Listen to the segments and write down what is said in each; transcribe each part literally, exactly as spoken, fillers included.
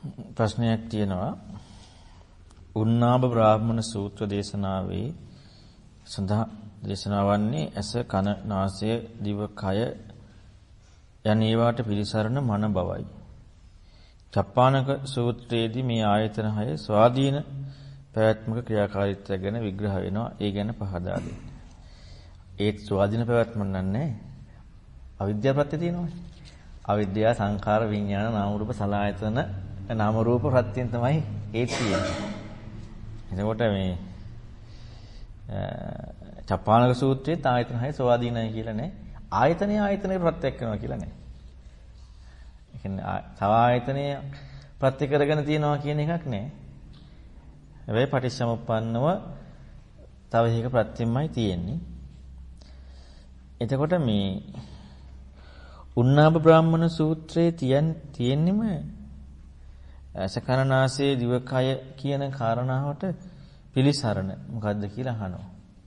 ප්‍රශ්නයක් තියෙනවා. උන්නාභ බ්‍රාහ්මණ සූත්‍ර දේශනාවේ සඳහන් දේශනාවන්නේ ඇස කන නාසය දිව කය යන ඒවාට පිළිසරණ මන බවයි. චප්පානක සූත්‍රයේදී මේ ආයතන හය ස්වාධීන පැවැත්මක ක්‍රියාකාරීත්වය ගැන විග්‍රහ වෙනවා. ඒ ගැන පහදා දෙන්න. ඒත් ස්වාධීන පැවැත්ම නන්නේ අවිද්‍යාව ප්‍රත්‍ය තියෙනවානේ. අවිද්‍යාව සංඛාර විඥාන නාම රූප සලආයතන නාම රූප ප්‍රත්‍යයෙන් තමයි ඒ තියෙන්නේ. එතකොට මේ චප්පානක සූත්‍රයේ ආයතන හය ස්වාධීනයි කියලා නෑ. ආයතනය ආයතනයේ ප්‍රත්‍යක් කරනවා කියලා නෑ. ඒ කියන්නේ තව ආයතනය ප්‍රත්‍ය කරගෙන තියනවා කියන එකක් නෑ. හැබැයි පටිච්චසමුප්පන්නව තව එක ප්‍රත්‍යයමයි තියෙන්නේ. එතකොට මේ උන්නාභ බ්‍රාහ්මණ සූත්‍රයේ තියන් තියෙන්නෙම සකරණාසේ දිවකය කියන කාරණාවට පිළිසරණ මොකද්ද කියලා අහනවා.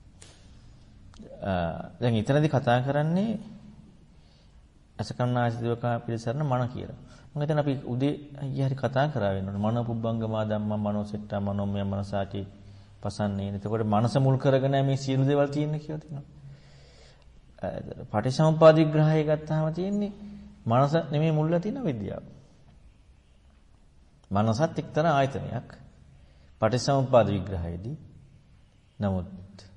දැන් ඊතනදී කතා කරන්නේ අසකරණාසේ දිවකය පිළිසරණ මන කියලා. මම හිතන්නේ අපි උදේ ඊයේ හරි කතා කරා වෙනවනේ මනෝ පුබ්බංගමා ධම්මා මනෝසෙට්ටා මනෝමය මනසාටි පසන්නේ. එතකොට මනස මුල් කරගෙන මේ සියලු දේවල් තියෙන්නේ කියලා තියෙනවා. පටිච්චසමුප්පාද විග්‍රහය ගත්තාම තියෙන්නේ මනස නෙමෙයි මුල්ලා තියෙන විද්‍යාව. මනසත් එක්තරා ආයතනයක් පටිච්චසමුප්පාද විග්‍රහයේදී. නමුත්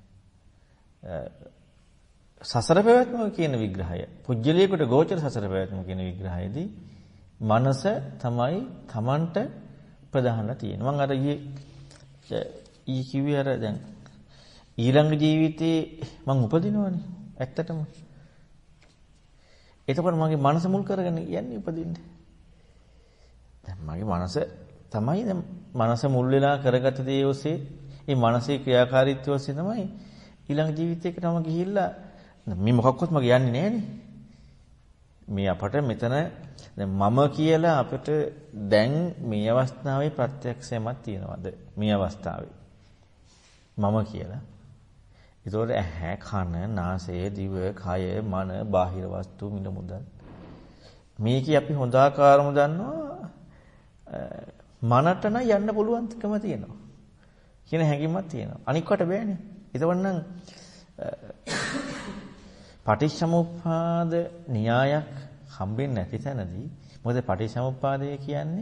සසර පැවැත්ම කියන විග්‍රහය පුජ්‍යලියකට ගෝචර සසර පැවැත්ම කියන විග්‍රහයේදී මනස තමයි Tamanට ප්‍රධානලා තියෙන්නේ. මම අර ඊයේ ඊ කිව්වේ අර දැන් ඊළඟ ජීවිතේ මං උපදිනවනේ ඇත්තටම. එතකොට මගේ මනස මුල් කරගෙන යන්නේ උපදින්නේ. දැන් මගේ මනස තමයි දැන් මනස මුල් වෙලා කරගත දේ ඔස්සේ මේ මනසේ ක්‍රියාකාරීත්වය ඔස්සේ තමයි ඊළඟ ජීවිතයකටම ගිහිල්ලා මේ මොකක්වත් මගේ යන්නේ නැහනේ. මේ අපට මෙතන දැන් මම කියලා අපිට දැන් මේ අවස්ථාවේ ප්‍රත්‍යක්ෂයක් තියනවාද මේ අවස්ථාවේ මම කියලා. ඒතකොට ඇහැ කන නාසය දිව කය මන බාහිර වස්තු මිල මුදල් මේකේ අපි හොඳ ආකාරම දන්නවා. මනට නම් යන්න පුළුවන්කම තියෙනවා කියන හැඟීමක් තියෙනවා. අනික්කට බෑනේ. ඒතකොට නම් පටිච්චසමුප්පාද න්‍යායක් හම්බෙන්නේ නැති තැනදී මොකද පටිච්චසමුප්පාදය කියන්නේ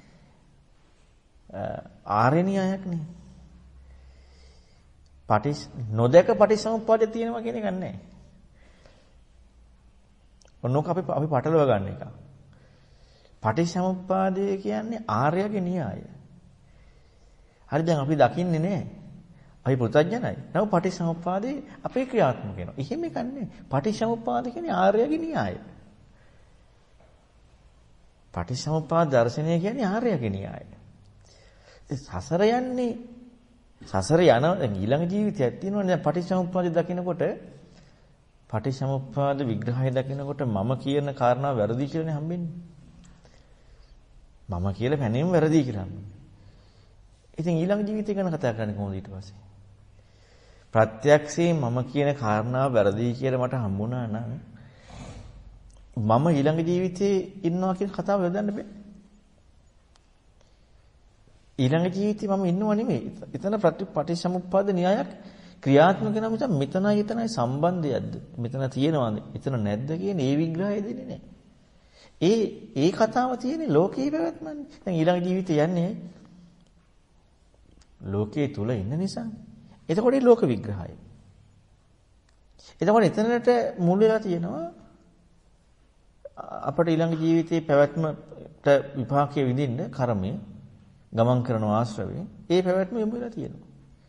ආර්ය න්‍යායක් නේ. පටිච්ච නොදක පටිච්චසමුප්පාදේ තියෙනවා කියන එක නැහැ. ඔන්නෝක අපි අපි පටලව ගන්න එක. පටිච්චසමුප්පාදය කියන්නේ ආර්යගේ න්‍යාය. හරි දැන් අපි දකින්නේ නැහැ. අපි පුතඥයි. නමුත් පටිච්චසමුප්පාදේ අපේ ක්‍රියාත්මක වෙනවා. එහෙම එකක් නැහැ. පටිච්චසමුප්පාද කියන්නේ ආර්යගේ න්‍යාය. පටිච්චසමුප්පාද දර්ශනය කියන්නේ ආර්යගේ න්‍යාය. ඒ සසර යන්නේ සසර යන ඊළඟ ජීවිතයක් තියෙනවනේ. දැන් පටිච්චසමුප්පාද දකිනකොට පටිච්චසමුප්පාද විග්‍රහය දකිනකොට මම කියන කාරණාව වැරදි කියලානේ හම්බෙන්නේ. මම කියලා පැනීම වැරදි කියලා. ඉතින් ඊළඟ ජීවිතය ගැන කතා කරන්නේ කොහොමද ඊට පස්සේ? ප්‍රත්‍යක්ෂයෙන් මම කියන කාරණාව වැරදි කියලා මට හම්බුණා නම් මම ඊළඟ ජීවිතේ ඉන්නවා කියන කතාව යොදන්න බෑ. ඊළඟ ජීවිතේ මම ඉන්නව නෙමෙයි. එතන පටිච්චසමුප්පාද න්‍යායක් ක්‍රියාත්මක වෙනවා මිස මෙතනයි එතනයි සම්බන්ධයක්ද? මෙතන තියෙනවද? එතන නැද්ද කියන ඒ විග්‍රහය දෙන්නේ නැහැ. ඒ ඒ කතාව තියෙන්නේ ලෝකේ පැවැත්මනේ. දැන් ඊළඟ ජීවිතේ යන්නේ ලෝකයේ තුල ඉන්න නිසා. එතකොට ඒ ලෝක විග්‍රහය. එතකොට එතනට මුල් වෙලා තියෙනවා අපට ඊළඟ ජීවිතේ පැවැත්මට විපාකයේ විඳින්න කර්මය ගමන් කරන ආශ්‍රවයෙන් ඒ පැවැත්ම යොමු වෙලා තියෙනවා.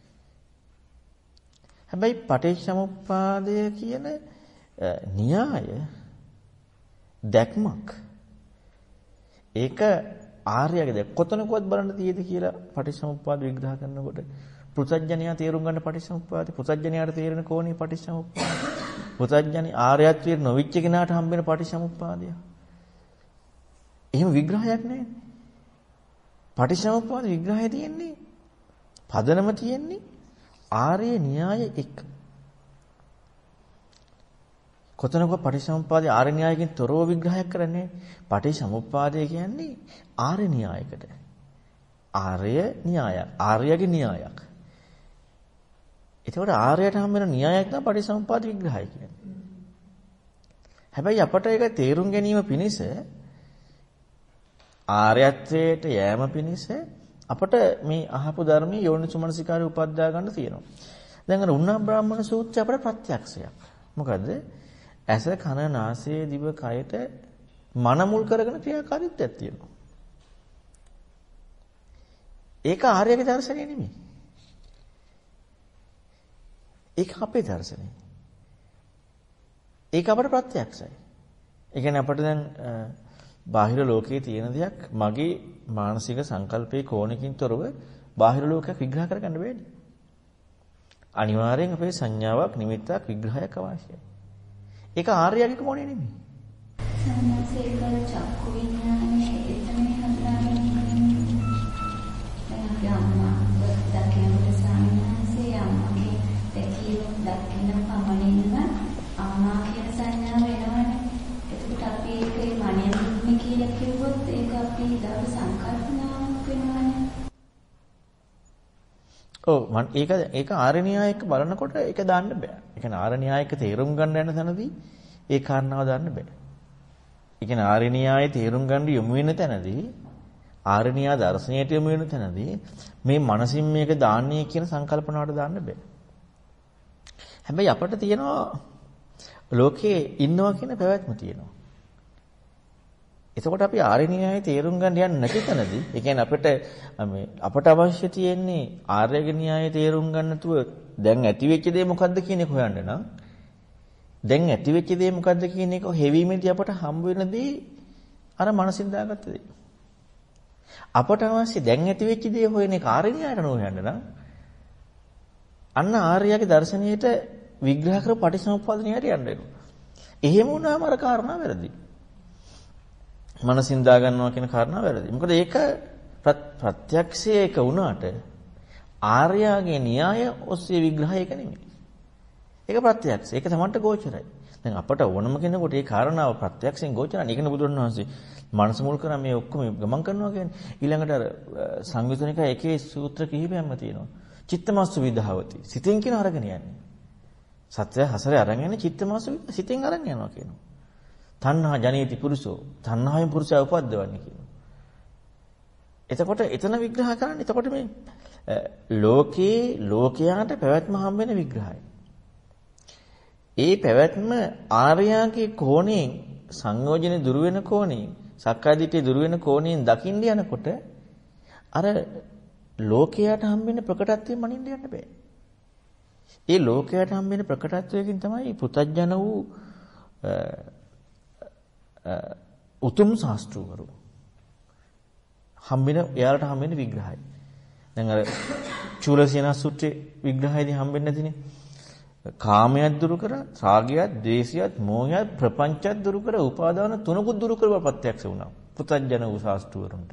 හැබැයි පටිච්චසමුප්පාදය කියන න්‍යාය දැක්මක් ඒක ආර්යගේ දැක් කොතනකවත් බලන්න තියෙද කියලා පටිච්චසමුප්පාද විග්‍රහ කරනකොට පෘථග්ජනයා තේරුම් ගන්න පටිච්චසමුප්පාදේ පෘථග්ජනයාට තේරෙන කෝණේ පටිච්චසමුප්පාද පෘථග්ජනි ආර්යත්වයේ නොවිච්ච කෙනාට හම්බෙන පටිච්චසමුප්පාදය. එහෙම විග්‍රහයක් නැහැ. පටිච්චසමුප්පාද විග්‍රහය තියෙන්නේ පදනම තියෙන්නේ ආර්ය න්‍යාය එක්ක. කොතනක පටිච්චසමුප්පාදේ ආර්ය න්‍යායකින් තොරව විග්‍රහයක් කරන්නේ. පටිච්චසමුප්පාදය කියන්නේ ආර්ය න්‍යායකට. ආර්ය න්‍යායක්. ආර්යගේ න්‍යායක්. ඒකෝට ආර්යයට හම් වෙන න්‍යායක් තමයි පටිච්චසමුප්පාද විග්‍රහය කියන්නේ. හැබැයි අපට ඒක තේරුම් ගැනීම පිණිස ආර්යත්වයට යෑම පිණිස අපට මේ අහපු ධර්මයේ යෝනිසුමනසිකාරය උපද්දා ගන්න තියෙනවා. දැන් අර උන්නා බ්‍රාහ්මණ සූත්‍රය අපට ප්‍රත්‍යක්ෂයක්. මොකද ඇස කන නාසය දිව කයට මන මුල් කරගෙන ක්‍රියාකාරීත්වයක් තියෙනවා. ඒක ආර්යගේ දර්ශනය නෙමෙයි. ඒක අපේ දර්ශනය. ඒක අපට ප්‍රත්‍යක්ෂයි. ඒ කියන්නේ අපිට දැන් බාහිර ලෝකයේ තියෙන දෙයක් මගේ මානසික සංකල්පයේ කෝණකින් තොරව බාහිර ලෝකයක් විග්‍රහ කරගන්න බෑනේ. අනිවාර්යෙන් අපේ සංඥාවක් නිමිත්තක් විග්‍රහයක් අවශ්‍යයි. ඒක ආර්යගේ කෝණය නෙමෙයි. සම්මාසේක චක්කු විඥානයේ එතනයි හදාගන්නේ. දැන් අම්මා දකින්න සාමාන්‍යසේ අම්මගේ දැකීම දකින්න පමණින්ම අම්මා කියන සංඥාව එනවනේ. එතකොට අපි ඒකේ මනියන්නේ කියලා කිව්වොත් ඒක අපි ඊළඟ සංකල්පනාවක් වෙනවනේ. ඔව් මම ඒක ඒක ආර්ය න්‍යායක බලනකොට ඒක දාන්න බෑ. ඒ කියන්නේ ආර්ය න්‍යායක තේරුම් ගන්න යන තැනදී ඒ කාරණාව දාන්න බෑ. ඒ කියන්නේ ආර්ය න්‍යායයේ තේරුම් ගන්න යොමු වෙන තැනදී ආර්ය න්‍යාය දර්ශනයට යොමු වෙන තැනදී මේ මනසින් මේක දාන්නේ කියන සංකල්පනාවට දාන්න බෑ. හැබැයි අපිට තියෙනවා ලෝකේ ඉන්නවා කියන පැවැත්ම තියෙනවා. එතකොට අපි ආර්ය න්‍යායයේ තේරුම් ගන්න යන්නේ නැති තැනදී, ඒ කියන්නේ අපිට මේ අපට අවශ්‍ය තියෙන්නේ ආර්ය න්‍යායයේ තේරුම් ගන්න නැතුව දැන් ඇති වෙච්ච දේ මොකද්ද කියන එක හොයන්න නම් දැන් ඇති වෙච්ච දේ මොකද්ද කියන එක හෙවීමේදී අපට හම්බ වෙන දේ අර මනසින් දාගත්ත දේ. අපට අවශ්‍ය දැන් ඇති වෙච්ච දේ හොයන එක ආර්ය න්‍යායට හොයන්න නම් අන්න ආර්යගේ දර්ශනීයට විග්‍රහ කර පටිච්චසමුප්පාද න්‍යායට යන්න වෙනවා. එහෙම වුණාම අර කාරණා වැරදි. මනසින් දා ගන්නවා කියන කාරණා වැරදි. මොකද ඒක ප්‍රත්‍යක්ෂයේ එක වුණාට ආර්යගේ න්‍යාය ඔස්සේ විග්‍රහය එක නෙමෙයි. ඒක ප්‍රත්‍යක්ෂ. ඒක තමන්ට ගෝචරයි. දැන් අපට ඕනම කෙනෙකුට මේ කාරණාව ප්‍රත්‍යක්ෂයෙන් ගෝචරයි. ඒකනේ බුදුරණවහන්සේ මනස මුල් කරන් මේ ඔක්කොම ගමන් කරනවා කියන්නේ. ඊළඟට අර සංයුතනික එකේ සූත්‍ර කිහිපයක්ම තියෙනවා. චිත්තමස්සු විධාවති. සිතෙන් කියන අරගෙන යන්නේ. සත්‍ය හසරේ අරන් යන්නේ චිත්තමස්සු සිතෙන් අරන් යනවා කියනවා. තණ්හා ජනේති පුරුෂෝ. තණ්හාවෙන් පුරුෂයා උපද්දවන්නේ කියනවා. එතකොට එතන විග්‍රහ කරන්නේ එතකොට මේ ලෝකේ ලෝකයාට පැවැත්ම හම් වෙන විග්‍රහය. ඒ පැවැත්ම ආර්යයාගේ කෝණයෙන් සංයෝජනේ දුර වෙන කෝණයෙන් සක්කාය දිට්ඨිය දුර වෙන කෝණයෙන් දකින්න යනකොට අර ලෝකයට හම් වෙන ප්‍රකටත්වයෙන් මනින්න යන්න බෑ. ඒ ලෝකයට හම් වෙන ප්‍රකටත්වයෙන් තමයි පුතඥ වූ උතුම් ශාස්ත්‍රවරු හම් වෙන එයාලට හම් වෙන විග්‍රහය. දැන් අර චූලසේන සූත්‍රයේ විග්‍රහයේදී හම් වෙන්නේ නැතිනේ. කාමයක් දුරු කර, රාගයත්, ද්වේෂයත්, මෝහයත්, ප්‍රපංචයත් දුරු කර, උපාදාන තුනකුත් දුරු කරව ප්‍රත්‍යක්ෂ වුණා. පුතඥ වූ ශාස්ත්‍රවරුන්ට.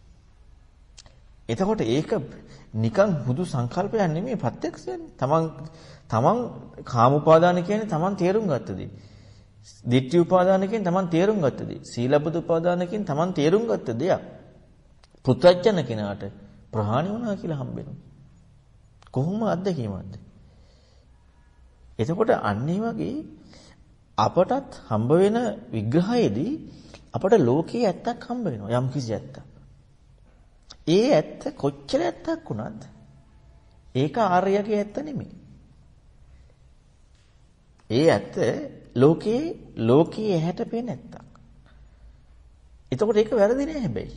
එතකොට ඒක නිකන් හුදු සංකල්පයක් නෙමෙයි ප්‍රත්‍යක්ෂයනේ. තමන් තමන් කාම උපාදාන කියන්නේ තමන් තේරුම් ගත්තදී. ditthi උපාදාන කියන්නේ තමන් තේරුම් ගත්තදී. සීලබ්බත උපාදාන කියන්නේ තමන් තේරුම් ගත්ත දෙයක්. පුතඥ කෙනාට ප්‍රහාණය වුණා කියලා හම්බෙනවා. කොහොම අත්දැකීමක්ද? එතකොට අන්න ඒ වගේ අපටත් හම්බ වෙන විග්‍රහයේදී අපට ලෝකයේ ඇත්තක් හම්බ වෙනවා යම් කිසි ඇත්තක්. ඒ ඇත්ත කොච්චර ඇත්තක් වුණත් ඒක ආර්යගේ ඇත්ත නෙමෙයි. ඒ ඇත්ත ලෝකයේ ලෝකයේ ඇහැට පේන ඇත්තක්. එතකොට ඒක වැරදි නෑ හැබැයි.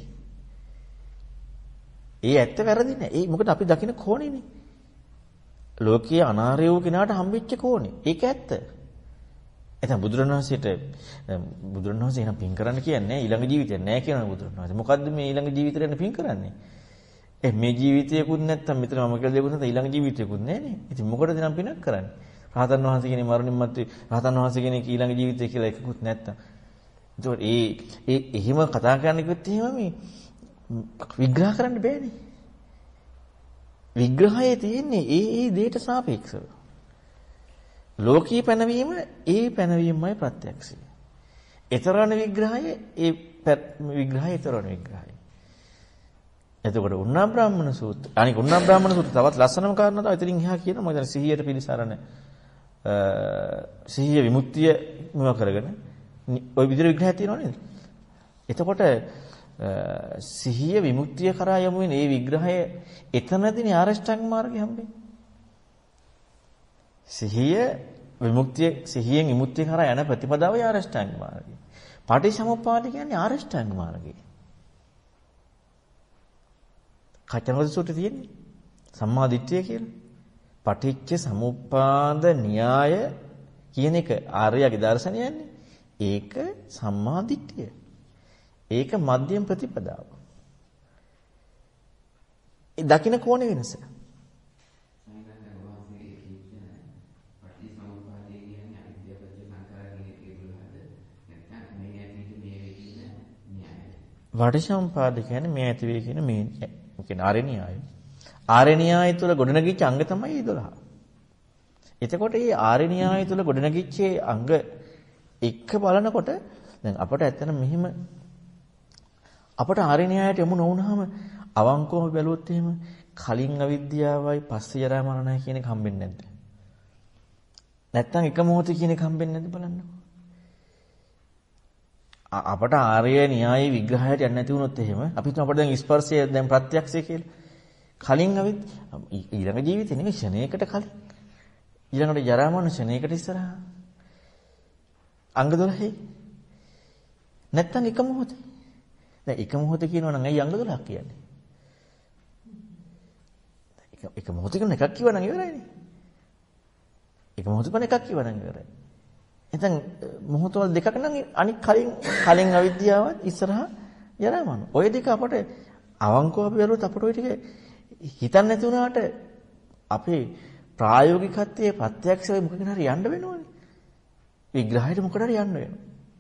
ඒ ඇත්ත වැරදි නෑ. ඒ මොකද අපි දකින කෝණෙනේ. ලෝකයේ අනාර්ය වූ කෙනාට හම්බෙච්ච කෝණේ. ඒක ඇත්ත. එතන බුදුරණවහන්සේට බුදුරණවහන්සේ එහෙනම් පින් කරන්න කියන්නේ ඊළඟ ජීවිතයක් නෑ කියනවා බුදුරණවහන්සේ. මොකද්ද මේ ඊළඟ ජීවිතේට පින් කරන්නේ? ඒ මේ ජීවිතයකුත් නැත්තම් මෙතන මම කියලා දෙයක්වත් නැත්නම් ඊළඟ ජීවිතයකුත් නෑනේ. ඉතින් මොකටද නම් පිනක් කරන්නේ? රහතන් වහන්සේ කෙනෙක් මරණින් මත්තේ රහතන් වහන්සේ කෙනෙක් ඊළඟ ජීවිතය කියලා එකකුත් නැත්තම්. ඒතකොට ඒ ඒ එහෙම කතා කරන්න කිව්වොත් එහෙම මේ විග්‍රහ කරන්න බෑනේ. විග්‍රහයේ තියෙන්නේ ඒ ඒ දෙයට සාපේක්ෂව. ලෝකී පැනවීම ඒ පැනවීමයි ප්‍රත්‍යක්ෂය. ඊතරණ විග්‍රහය ඒ විග්‍රහය ඊතරණ විග්‍රහය. එතකොට උන්නා බ්‍රාහ්මණ සූත්‍ර අනික උන්නා බ්‍රාහ්මණ සූත්‍ර තවත් ලස්සනම කාරණා තමයි එතනින් එහා කියන මොකද සිහියට පිළිසරණ සිහිය විමුක්තිය මෙව කරගෙන ওই විදිහට විග්‍රහය තියෙනව නේද? එතකොට සිහිය විමුක්තිය කරා යමු වෙන මේ විග්‍රහය එතනදීනේ ආරෂ්ඨාංග මාර්ගය හම්බෙන්නේ. සිහිය විමුක්තිය සිහියෙන් විමුක්තිය කරා යන ප්‍රතිපදාවයි ආරෂ්ඨාංග මාර්ගය. පටිච්චසමුප්පාද කියන්නේ ආරෂ්ඨාංග මාර්ගය. කචනවද සූත්‍රයේ තියෙන්නේ සම්මා දිට්ඨිය කියලා. පටිච්ච සමුප්පාද න්‍යාය කියන එක ආර්යගේ දර්ශනයන්නේ. ඒක සම්මා දිට්ඨිය. ඒක මධ්‍යම ප්‍රතිපදාව. ඒ දකින්න කෝණේ වෙනස. වටිසම්පාද කියන්නේ මේ ඇති වේ කියන මේ කියන්නේ ආර්ය න්‍යාය. ආර්ය න්‍යාය තුල ගොඩනගිච්ච අංග තමයි දොළහ. එතකොට මේ ආර්ය න්‍යාය තුල ගොඩනගිච්ච අංග එක බලනකොට දැන් අපට ඇත්තට මෙහිම අපට ආර්ය න්‍යායට යමු නොවුනහම අවංකවම බැලුවොත් එහෙම කලින් අවිද්‍යාවයි පස්සේ ජරා මරණයි කියන එක හම්බෙන්නේ නැද්ද? නැත්තම් එක මොහොතේ කියන එක හම්බෙන්නේ නැද්ද බලන්නකෝ. අපට ආර්ය න්‍යාය විග්‍රහයට යන්නේ නැති වුණොත් එහෙම අපි හිතමු අපිට දැන් ස්පර්ශය දැන් ප්‍රත්‍යක්ෂය කියලා. කලින් අවිත් ඊළඟ ජීවිතේ නෙමෙයි ෂණයකට කලින්. ඊළඟට ජරා මරණ ෂණයකට ඉස්සරහා. අංග දොළහයි. නැත්තම් එක මොහොතේ. දැන් එක මොහොතේ කියනවා නම් ඇයි අංග දොළහක් කියන්නේ? එක එක මොහොතකින් එකක් කිව්වා නම් ඉවරයිනේ. එක මොහොතකින් එකක් කිව්වා නම් ඉවරයි. එතෙන් මොහොතවල දෙකක් නම් අනික් කලින් කලින් අවිද්‍යාවත් ඉස්සරහා ජරා මරණ. ওই දෙක අපට අවංකව අපි බැලුවොත් අපට ওই ටික හිතන්න නැති වුණාට අපේ ප්‍රායෝගිකත්වයේ ප්‍රත්‍යක්ෂව මොකකින් හරි යන්න වෙනවනේ. විග්‍රහයට මොකටද යන්න වෙනවා.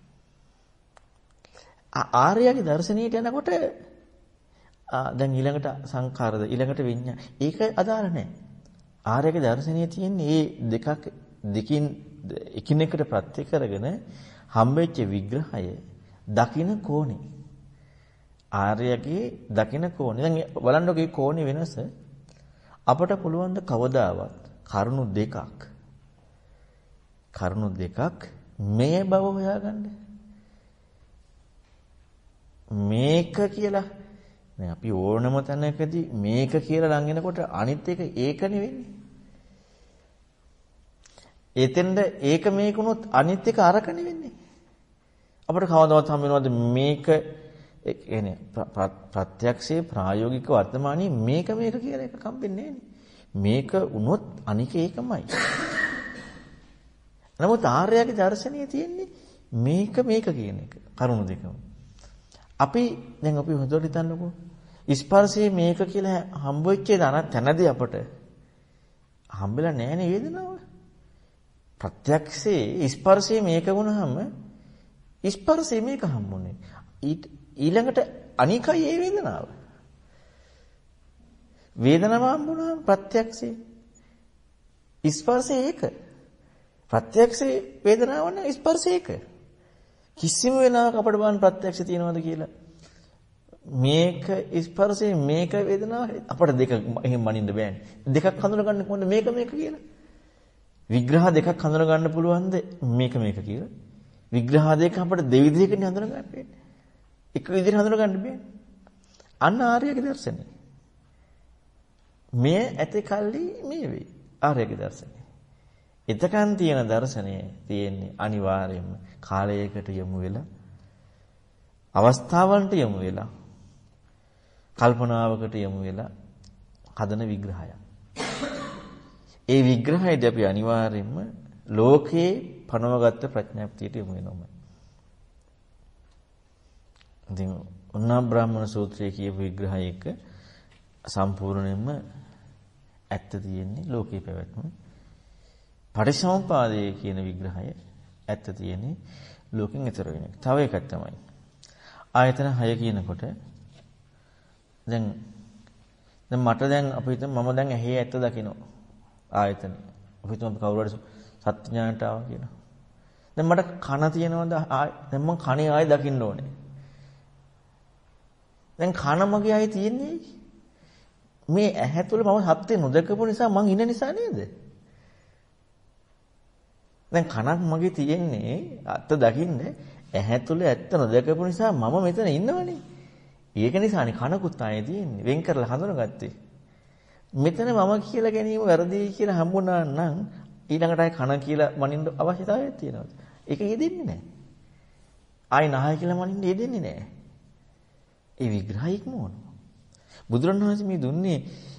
ආර්යගේ දර්ශනීයට යනකොට දැන් ඊළඟට සංඛාරද ඊළඟට විඤ්ඤා ඒක අදාළ නැහැ. ආර්යගේ දර්ශනීය තියෙන්නේ මේ දෙකක් දෙකින් එකිනෙකට ප්‍රත්‍ය කරගෙන හම්බෙච්ච විග්‍රහය දකින්න කෝණේ. ආර්යගේ දකින්න කෝණේ. දැන් බලන්නකෝ මේ කෝණේ වෙනස අපට පුළුවන් ද කවදාවත් කරුණු දෙකක් කරුණු දෙකක් මේ බව හොයාගන්න. මේක කියලා දැන් අපි ඕනම තැනකදී මේක කියලා ලං වෙනකොට අනිත් එක ඒක නෙවෙන්නේ. එතෙන්ද ඒක මේකුණොත් අනිත් එක අරක නෙවෙන්නේ. අපිට කවදාවත් හම් වෙනවද මේක කියන්නේ ප්‍රත්‍යක්ෂයේ ප්‍රායෝගික වර්තමානයේ මේක මේක කියලා එක හම්බෙන්නේ නැහැ. මේක වුණොත් අනික ඒකමයි. නමුත් ආර්යගේ දර්ශනීය තියෙන්නේ මේක මේක කියන එක. කරුණු දෙකම. අපි දැන් අපි හොඳට හිතන්නකෝ. ස්පර්ශයේ මේක කියලා හම්බ වෙච්ච තැනදී අපට හම්බෙලා නැහැ නේ වේදනාව. ප්‍රත්‍යක්ෂයේ ස්පර්ශයේ මේක වුණාම ස්පර්ශයේ මේක හම්බුනේ. ඊළඟට අනිකයි ඒ වේදනාව. වේදනාව හම්බුනහම ප්‍රත්‍යක්ෂයේ ස්පර්ශයේ ඒක. ප්‍රත්‍යක්ෂයේ වේදනාව නම් ස්පර්ශයේ ඒක. කිසිම වෙලාවක අපිට බලන්න ප්‍රත්‍යක්ෂ තියනවද කියලා. මේක ස්පර්ශයේ මේක වේදනාව අපිට දෙක එහෙම මනින්න බෑනේ. දෙකක් හඳුනගන්න කොහොමද මේක මේක කියලා? විග්‍රහ දෙකක් හඳුනා ගන්න පුළුවන්ද මේක මේක කියලා? විග්‍රහ දෙක අපිට දෙවිදිහකින් හඳුනා ගන්න බෑනේ. එක විදිහට හඳුනා ගන්න බෑනේ. අන්න ආර්යගේ දර්ශනය. මේ ඇති කල්ලි මේ වේ. ආර්යගේ දර්ශනය. එතකන් තියෙන දර්ශනය තියෙන්නේ අනිවාර්යයෙන්ම කාලයකට යොමු වෙලා අවස්ථාවන්ට යොමු වෙලා කල්පනාවකට යොමු වෙලා හදන විග්‍රහයක්. ඒ විග්‍රහයේදී අපි අනිවාර්යයෙන්ම ලෝකේ පනවගත්ත ප්‍රඥාප්තියට යොමු වෙනවා. ඉතින් උන්නා බ්‍රාහ්මණ සූත්‍රයේ කියපු විග්‍රහයක සම්පූර්ණයෙන්ම ඇත්ත තියෙන්නේ ලෝකේ පැවැත්ම. පටිච්චසමුප්පාදයේ කියන විග්‍රහය ඇත්ත තියෙන්නේ ලෝකෙන් ඈතර වෙන එක. තව එකක් තමයි. ආයතන හය කියනකොට දැන් දැන් මට දැන් අපි හිතමු මම දැන් ඇහි ඇත්ත දකිනවා. ආයතන. අපි හිතමු කවුරු හරි සත්‍ය ඥානට ආවා කියනවා. දැන් මට කන තියෙනවද? දැන් මම කනේ ආයෙ දකින්න ඕනේ. දැන් කන මගේ ආයෙ තියෙන්නේ මේ ඇහැ තුල මම සත්‍ය නොදකපු නිසා මං ඉන්න නිසා නේද? දැන් කනක් මගේ තියෙන්නේ අත්ත දකින්න ඇහැ තුල ඇත්ත නොදකපු නිසා මම මෙතන ඉන්නවනේ. ඒක නිසානේ කනකුත් ආයේ තියෙන්නේ. වෙන් කරලා හඳුනගත්තේ. මෙතන මම කියලා ගැනීම වැරදි කියලා හම්බුණා නම් ඊළඟට ආයේ කන කියලා මනින්න අවශ්‍යතාවයක් තියෙනවද? ඒක යෙදෙන්නේ නැහැ. ආයේ නැහැ කියලා මනින්න යෙදෙන්නේ නැහැ. ඒ විග්‍රහය ඉක්මවනවා. බුදුරණවහන්සේ මේ දුන්නේ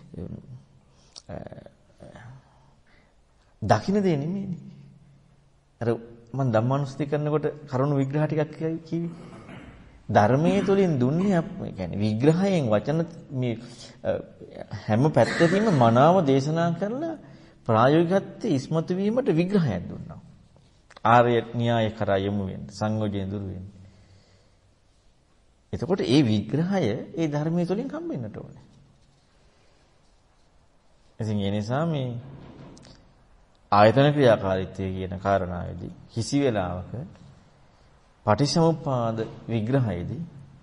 දකින්න දෙන්නේ නෙමෙයිනේ. අර මම ධම්මානුස්සති කරනකොට කරුණු විග්‍රහ ටිකක් කිව්වේ. ධර්මයේ තුලින් දුන්නේ ඒ කියන්නේ විග්‍රහයෙන් වචන මේ හැම පැත්තකින්ම මනාව දේශනා කරලා ප්‍රායෝගිකත්වයේ ඉස්මතු වීමට විග්‍රහයක් දුන්නා. ආර්ය න්‍යාය කරා යමු වෙන්නේ සංයෝජන දුරු වෙන්නේ. එතකොට ඒ විග්‍රහය ඒ ධර්මයේ තුලින් හම්බෙන්නට ඕනේ. ඉතින් ඒ නිසා මේ ආයතන ක්‍රියාකාරීත්වය කියන කාරණාවේදී කිසි වෙලාවක පටිච්චසමුප්පාද විග්‍රහයේදී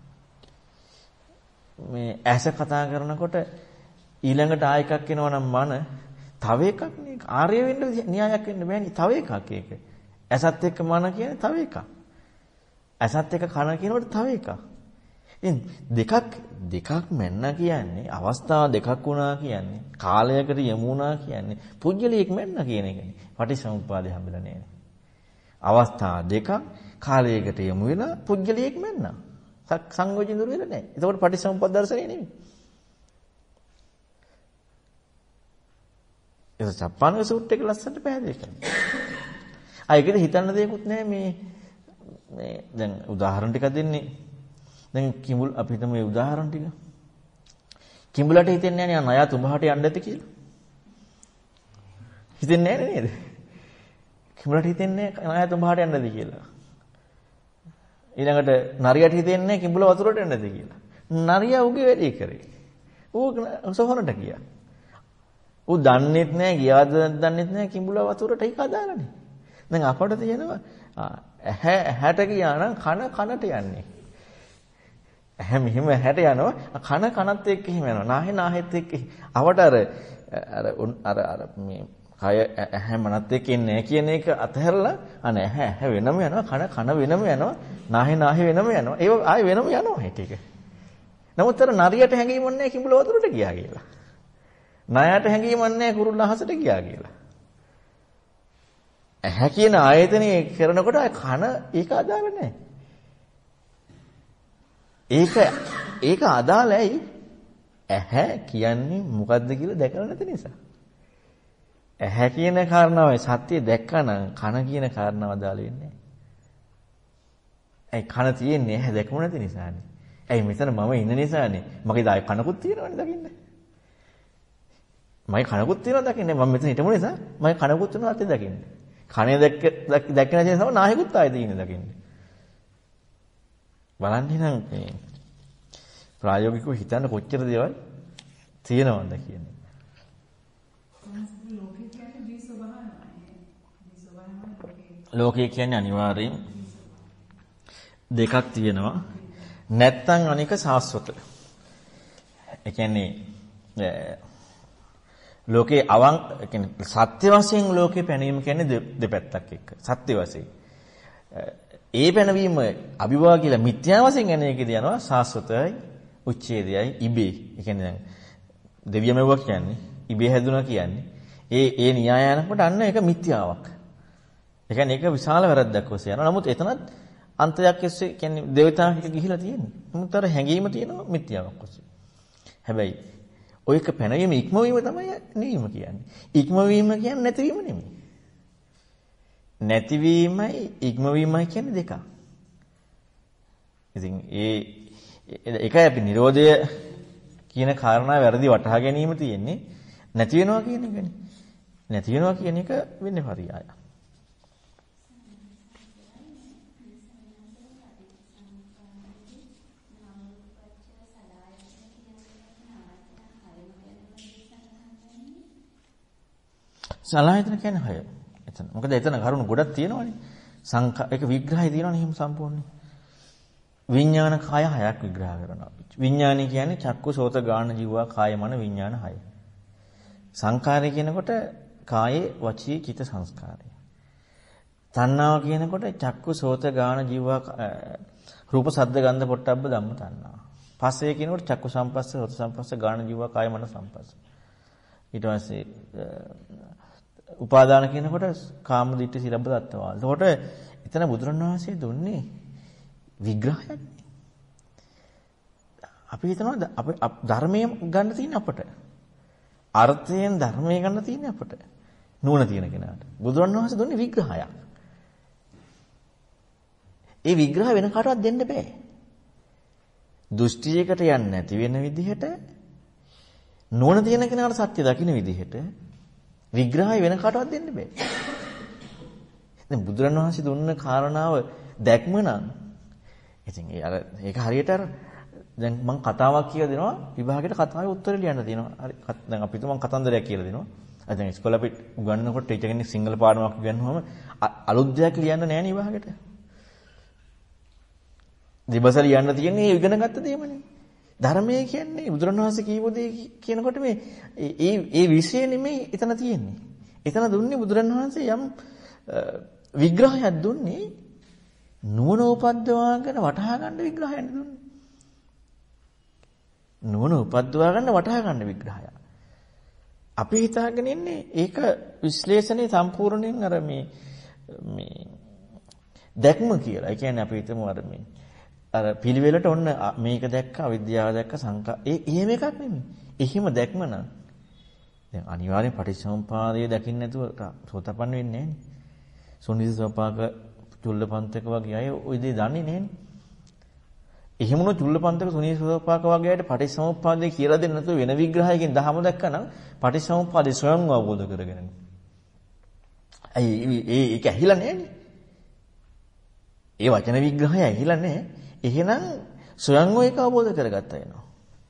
මේ ඇස කතා කරනකොට ඊළඟට ආය එකක් එනවා නම් මන තව එකක් නේ ආර්ය වෙන්න න්‍යායක් වෙන්න බෑනේ තව එකක් ඒක. ඇසත් එක්ක මන කියන්නේ තව එකක්. ඇසත් එක්ක කන කියනකොට තව එකක්. ඉතින් දෙකක් දෙකක් මෙන්න කියන්නේ අවස්ථා දෙකක් වුණා කියන්නේ කාලයකට යමු වුණා කියන්නේ පුජ්‍යලියෙක් මෙන්න කියන එකනේ. පටිච්චසමුප්පාදේ හම්බෙලා නෑනේ. අවස්ථා දෙකක් කාලයකට යමු වෙලා පුජ්‍යලියෙක් මෙන්න. සංයෝජන දුර වෙලා නෑ. එතකොට පටිච්චසමුප්පාද දර්ශනේ නෙමෙයි. ඒක චප්පානක සූත්‍රයක ලස්සනට පැහැදිලි කරනවා. ආ ඒකද හිතන්න දෙයක්වත් නෑ මේ මේ දැන් උදාහරණ ටිකක් දෙන්නේ. දැන් කිඹුල් අපි හිතමු මේ උදාහරණ ටික. කිඹුලට හිතෙන්නේ නැහැ නේ අය තුඹහට යන්න ඇති කියලා. හිතෙන්නේ නැහැ නේද? කිඹුලට හිතෙන්නේ නැහැ අය තුඹහට යන්න ඇති කියලා. ඊළඟට නරියට හිතෙන්නේ නැහැ කිඹුල වතුරට යන්න ඇති කියලා. නරියා උගේ වැඩේ කරේ. ඌ සොහොනට ගියා. ඌ දන්නේත් නැහැ ගියාද දන්නේත් නැහැ කිඹුල වතුරට ඒක අදාළනේ. දැන් අපට තියෙනවා ඇහැ ඇහැට ගියා නම් කන කනට යන්නේ. ඇහැ මෙහෙම ඇහැට යනවා කන කනත් එක්ක එහෙම යනවා නාහේ නාහෙත් එක්ක අවට අර අර අර අර මේ කය ඇහැ මනත් එක්ක ඉන්නේ කියන එක අතහැරලා අනේ ඇහැ ඇහැ වෙනම යනවා කන කන වෙනම යනවා නාහේ නාහේ වෙනම යනවා ඒක ආයෙ වෙනම යනවා ඒ ටික. නමුත් අර නරියට හැංගීමක් නැහැ කිඹුල වතුරට ගියා කියලා. නයාට හැංගීමක් නැහැ කුරුල්ල අහසට ගියා කියලා. ඇහැ කියන ආයතනේ කරනකොට කන ඒක අදාළ නැහැ. ඒක ඒක අදාළයි ඇහැ කියන්නේ මොකද්ද කියලා දැකලා නැති නිසා. ඇහැ කියන කාරණාවයි සත්‍ය දැක්කනම් කන කියන කාරණාව අදාළ වෙන්නේ නැහැ. ඒ කන තියෙන්නේ ඇහැ දැකමු නැති නිසානේ. ඇයි මෙතන මම ඉන්න නිසානේ. මගේ දායි කනකුත් තියෙනවනේ දකින්න. මගේ කනකුත් තියෙනවා දකින්න. මම මෙතන හිටමු නිසා මගේ කනකුත් තියෙනවා අතේ දකින්න. කනේ දැක්ක දැක්ක නැති නිසා නාහිකුත් ආයේ තියෙන දකින්න. බලන්නේ නම් මේ ප්‍රායෝගිකව හිතන්න කොච්චර දේවල් තියෙනවද කියන්නේ. ලෝකය කියන්නේ අනිවාර්යෙන් දෙකක් තියෙනවා. නැත්තම් අනික සාස්වත. ඒ කියන්නේ ලෝකේ අවන් කියන්නේ සත්‍ය වශයෙන් ලෝකේ පැනීම කියන්නේ දෙපැත්තක් එක්ක. සත්‍ය වශයෙන්. ඒ පැනවීම අභිභව කියලා මිත්‍යා වශයෙන් යන එකේදී යනවා සාස්වතයි උච්ඡේදයයි ඉබේ. ඒ කියන්නේ දැන් දෙවියමෙව්වා කියන්නේ ඉබේ හැදුනා කියන්නේ ඒ ඒ න්‍යාය යනකොට අන්න ඒක මිත්‍යාවක්. ඒ කියන්නේ ඒක විශාල වැරද්දක් ඔස්සේ යනවා. නමුත් එතනත් අන්තයක් ඔස්සේ කියන්නේ දේවතාවෙක් ගිහිලා තියෙන්නේ. නමුත් අර හැඟීම තියෙනවා මිත්‍යාවක් ඔස්සේ. හැබැයි ඔයක පැනවීම ඉක්මවීම තමයි නිවීම කියන්නේ. ඉක්මවීම කියන්නේ නැතිවීම නෙමෙයි. නැතිවීමයි ඉක්මවීමයි කියන්නේ දෙකක්. ඉතින් ඒ ඒකයි අපි Nirodha කියන කාරණා වැරදි වටහා ගැනීම තියෙන්නේ නැති වෙනවා කියන එකනේ. නැති වෙනවා කියන එක වෙන්නේ පරියාය. සලආයතන කියන්නේ හය. එතන. මොකද එතන කරුණු ගොඩක් තියෙනවනේ. සංඛා ඒක විග්‍රහය තියෙනවනේ එහෙම සම්පූර්ණයි. විඥාන කාය හයක් විග්‍රහ කරනවා. විඥානය කියන්නේ චක්කු සෝත ගාන ජීවා කාය මන විඥාන හය. සංඛාරය කියනකොට කායේ වචී චිත්ත සංස්කාරය. තණ්හාව කියනකොට චක්කු සෝත ගාන ජීවා රූප සද්ද ගන්ධ පොට්ටබ්බ ධම්ම තණ්හා. පස්සේ කියනකොට චක්කු සම්පස්ස සෝත සම්පස්ස ගාන ජීවා කාය මන සම්පස්ස. ඊට පස්සේ උපාදාන කියනකොට කාම දිට්ඨි සිරබ්බ දත්තවාල. එතකොට එතන බුදුරණවහන්සේ දුන්නේ විග්‍රහයක්. අපි හිතනවා අපි ධර්මයේ ගන්න තියෙන අපට. අර්ථයෙන් ධර්මයේ ගන්න තියෙන අපට. නුවණ තියෙන කෙනාට. බුදුරණවහන්සේ දුන්නේ විග්‍රහයක්. ඒ විග්‍රහ වෙන කාටවත් දෙන්න බෑ. දෘෂ්ටියකට යන්නේ නැති වෙන විදිහට නුවණ තියෙන කෙනාට සත්‍ය දකින්න විදිහට විග්‍රහය වෙන කාටවත් දෙන්න බෑ. දැන් බුදුරණවහන්සේ දුන්න කාරණාව දැක්ම නම් ඉතින් ඒ අර ඒක හරියට අර දැන් මම කතාවක් කියලා දෙනවා විභාගයට කතාවේ උත්තර ලියන්න තියෙනවා. හරි දැන් අපි තුමන් කතන්දරයක් කියලා දෙනවා. අද දැන් ඉස්කෝලේ අපි උගන්වනකොට ටීචර් කෙනෙක් සිංහල පාඩමක් උගන්වුවම අලුත් දෙයක් ලියන්න නෑ නේ විභාගයට. දිවස ලියන්න තියෙන්නේ ඒ ඉගෙන ගත්ත දේමනේ. ධර්මයේ කියන්නේ බුදුරණවහන්සේ කියපු දේ කියනකොට මේ ඒ ඒ විෂය නෙමෙයි එතන තියෙන්නේ. එතන දුන්නේ බුදුරණවහන්සේ යම් විග්‍රහයක් දුන්නේ නුවණ උපද්දවාගෙන වටහා ගන්න විග්‍රහයක් දුන්නේ. නුවණ උපද්දවා ගන්න වටහා ගන්න විග්‍රහය. අපි හිතාගෙන ඉන්නේ ඒක විශ්ලේෂණේ සම්පූර්ණයෙන් අර මේ මේ දැක්ම කියලා. ඒ කියන්නේ අපි හිතමු අර මේ අර පිළිවෙලට ඔන්න මේක දැක්ක අවිද්‍යාව දැක්ක සංකා ඒ එහෙම එකක් නෙමෙයි. එහෙම දැක්ම නම් දැන් අනිවාර්යෙන් පටිච්චසමුප්පාදය දකින්න නැතුව සෝතපන්න වෙන්නේ නැහැ නේ. සුනිසි සෝපාක චුල්ලපන්තක වගේ අය ওই දේ දන්නේ නැහැ නේ. එහෙමනොත් චුල්ලපන්තක සුනිසි සෝපාක වගේ අයට පටිච්චසමුප්පාදය කියලා දෙන්න නැතුව වෙන විග්‍රහයකින් දහම දැක්කනම් පටිච්චසමුප්පාදය ස්වයංව අවබෝධ කරගෙන. අයි ඒ ඒක ඇහිලා නැහැ නේ. ඒ වචන විග්‍රහය ඇහිලා නැහැ. එහෙනම් ස්වයංව ඒක අවබෝධ කරගත්තා වෙනවා.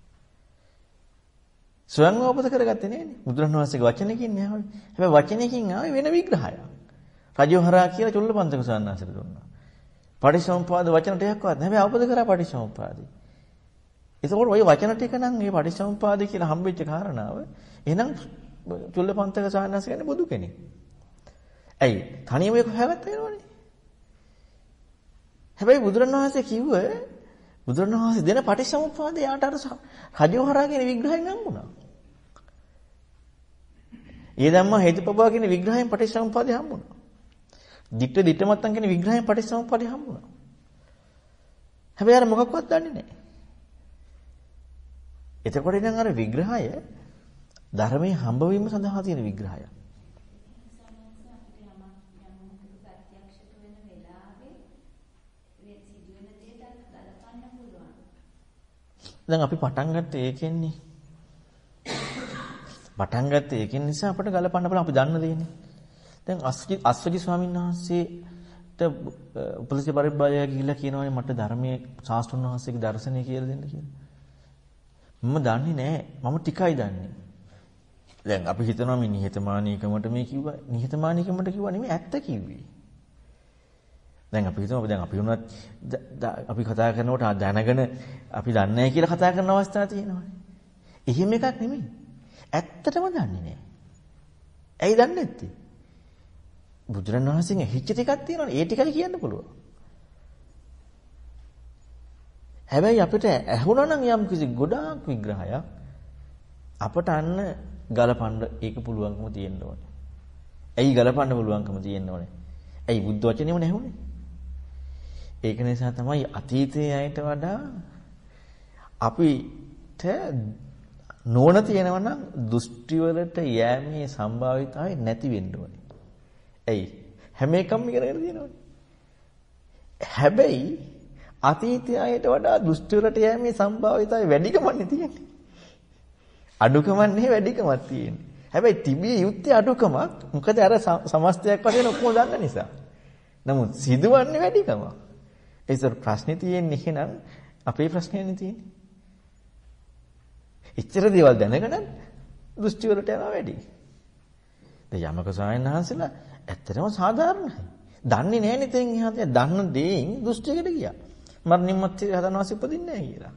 ස්වයංව අවබෝධ කරගත්තේ නෑනේ. බුදුරණවහන්සේගේ වචනකින් නෑ. හැබැයි වචනකින් ආවේ වෙන විග්‍රහයක්. රජෝහරා කියලා චුල්ලපන්තක සාන්නාසයට දුන්නා. පටිච්චසමුප්පාද වචන ටිකක්වත් නෑ. හැබැයි අවබෝධ කරා පටිච්චසමුප්පාදේ. ඒකෝට ওই වචන ටික නම් මේ පටිච්චසමුප්පාදේ කියලා හම්බෙච්ච කාරණාව එහෙනම් චුල්ලපන්තක සාන්නාස කියන්නේ බුදු කෙනෙක්. ඇයි? තනියම ඒක හොයාගත්ත වෙනවනේ. හැබැයි බුදුරණවහන්සේ කිව්වේ බුදුරණවහන්සේ දෙන පටිච්චසමුප්පාදේ යාට අර රජෝහරා කියන විග්‍රහයෙන් හම්බුණා. ඒ ධම්ම හේතුපබව කියන විග්‍රහයෙන් පටිච්චසමුප්පාදේ හම්බුණා. දිට්ඨ දිට්ඨමත්තන් කියන විග්‍රහයෙන් පටිච්චසමුප්පාදේ හම්බුණා. හැබැයි අර මොකක්වත් දන්නේ නැහැ. එතකොට ඉතින් අර විග්‍රහය ධර්මයේ හම්බවීම සඳහා තියෙන විග්‍රහයක්. දැන් අපි පටන් ගත්තේ ඒකෙන්නේ. පටන් ගත්තේ ඒකෙන් නිසා අපිට ගලපන්න බල අපි දන්න දෙන්නේ. දැන් අස්වි අස්වි ස්වාමීන් වහන්සේට උපදේශ පරිබ්‍රාජය ගිහිල්ලා කියනවානේ මට ධර්මයේ ශාස්ත්‍රඥ වහන්සේගේ දර්ශනය කියලා දෙන්න කියලා. මම දන්නේ නැහැ. මම ටිකයි දන්නේ. දැන් අපි හිතනවා මේ නිහතමානීකමට මේ කිව්වා. නිහතමානීකමට කිව්වා නෙමෙයි ඇත්ත කිව්වේ. දැන් අපි හිතමු දැන් අපි වුණත් අපි කතා කරනකොට දැනගෙන අපි දන්නේ නැහැ කියලා කතා කරන අවස්ථා තියෙනවානේ. එහෙම එකක් නෙමෙයි. ඇත්තටම දන්නේ නැහැ. ඇයි දන්නේ නැත්තේ? බුදුරණවහන්සේගෙන් හිච්ච ටිකක් තියෙනවානේ. ඒ ටිකයි කියන්න පුළුවන්. හැබැයි අපිට ඇහුණා නම් යම් කිසි ගොඩාක් විග්‍රහයක් අපට අන්න ගලපන්න ඒක පුළුවන්කම තියෙන්න ඕනේ. ඇයි ගලපන්න පුළුවන්කම තියෙන්න ඕනේ? ඇයි බුද්ධ වචනේම නැහුනේ? ඒක නිසා තමයි අතීතයේ අයට වඩා අපිට නෝන තියෙනවා නම් දෘෂ්ටි වලට යෑමේ සම්භාවිතාවය නැති වෙන්න ඕනේ. ඇයි? හැම එකම ඉගෙනගෙන තියෙනවනේ. හැබැයි අතීතයේ අයට වඩා දෘෂ්ටි වලට යෑමේ සම්භාවිතාවය වැඩිකමන්නේ තියෙන්නේ. අඩුකමක් නෙවෙයි වැඩිකමක් තියෙන්නේ. හැබැයි තිබිය යුත්තේ අඩුකමක්. මොකද අර සමස්තයක් වශයෙන් ඔක්කොම දන්න නිසා. නමුත් සිදුවන්නේ වැඩිකමක්. ඒසර ප්‍රශ්නේ තියෙන්නේ එහෙනම් අපේ ප්‍රශ්නේනේ තියෙන්නේ. එච්චර දේවල් දැනගෙන දෘෂ්ටි වලට යනවා වැඩි. දැන් යමක සායනහන්සලා ඇත්තටම සාධාරණයි. දන්නේ නැහැ නේ තෙන් එහාට දන්න දේෙන් දෘෂ්ටියකට ගියා. මරණින් මත්තේ රහතන් වහන්සේ උපදින්නේ නැහැ කියලා.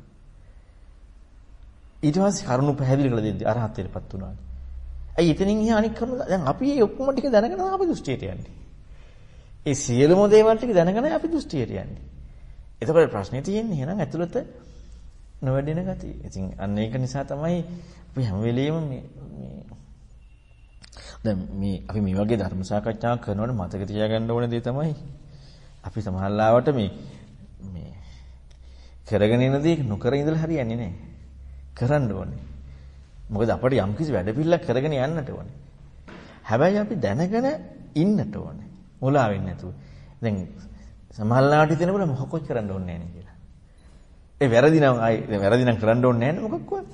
ඊට පස්සේ කරුණු පැහැදිලි කරලා දෙද්දී අරහත්ත්වයටපත් වුණා. ඇයි එතනින් එහා අනික් කරුණු දැන් අපි මේ ඔක්කොම ටික දැනගෙන අපි දෘෂ්ටියට යන්නේ. ඒ සියලුම දේවල් ටික දැනගෙන අපි දෘෂ්ටියට යන්නේ. එතකොට ප්‍රශ්නේ තියෙන්නේ එහෙනම් ඇතුළත නොවැඩෙන ගතිය. ඉතින් අන්න ඒක නිසා තමයි අපි හැම වෙලෙම මේ මේ දැන් මේ අපි මේ වගේ ධර්ම සාකච්ඡාවක් කරනකොට මතක තියාගන්න ඕන දේ තමයි අපි සමහරවිට මේ මේ කරගෙන ඉන්න දේ නොකර ඉඳලා හරියන්නේ නැහැ. කරන්න ඕනේ. මොකද අපිට යම් කිසි වැඩ පිළිලක් කරගෙන යන්නට ඕනේ. හැබැයි අපි දැනගෙන ඉන්නට ඕනේ. මුලා වෙන්නේ නැතුව. දැන් සමහරවිට හිතෙනකොට මොකක්වත් කරන්න ඕනේ නැහැ කියලා. ඒ වැරදි නම් ආයි වැරදි නම් කරන්න ඕනේ නැහැ නේ මොකක්වත්.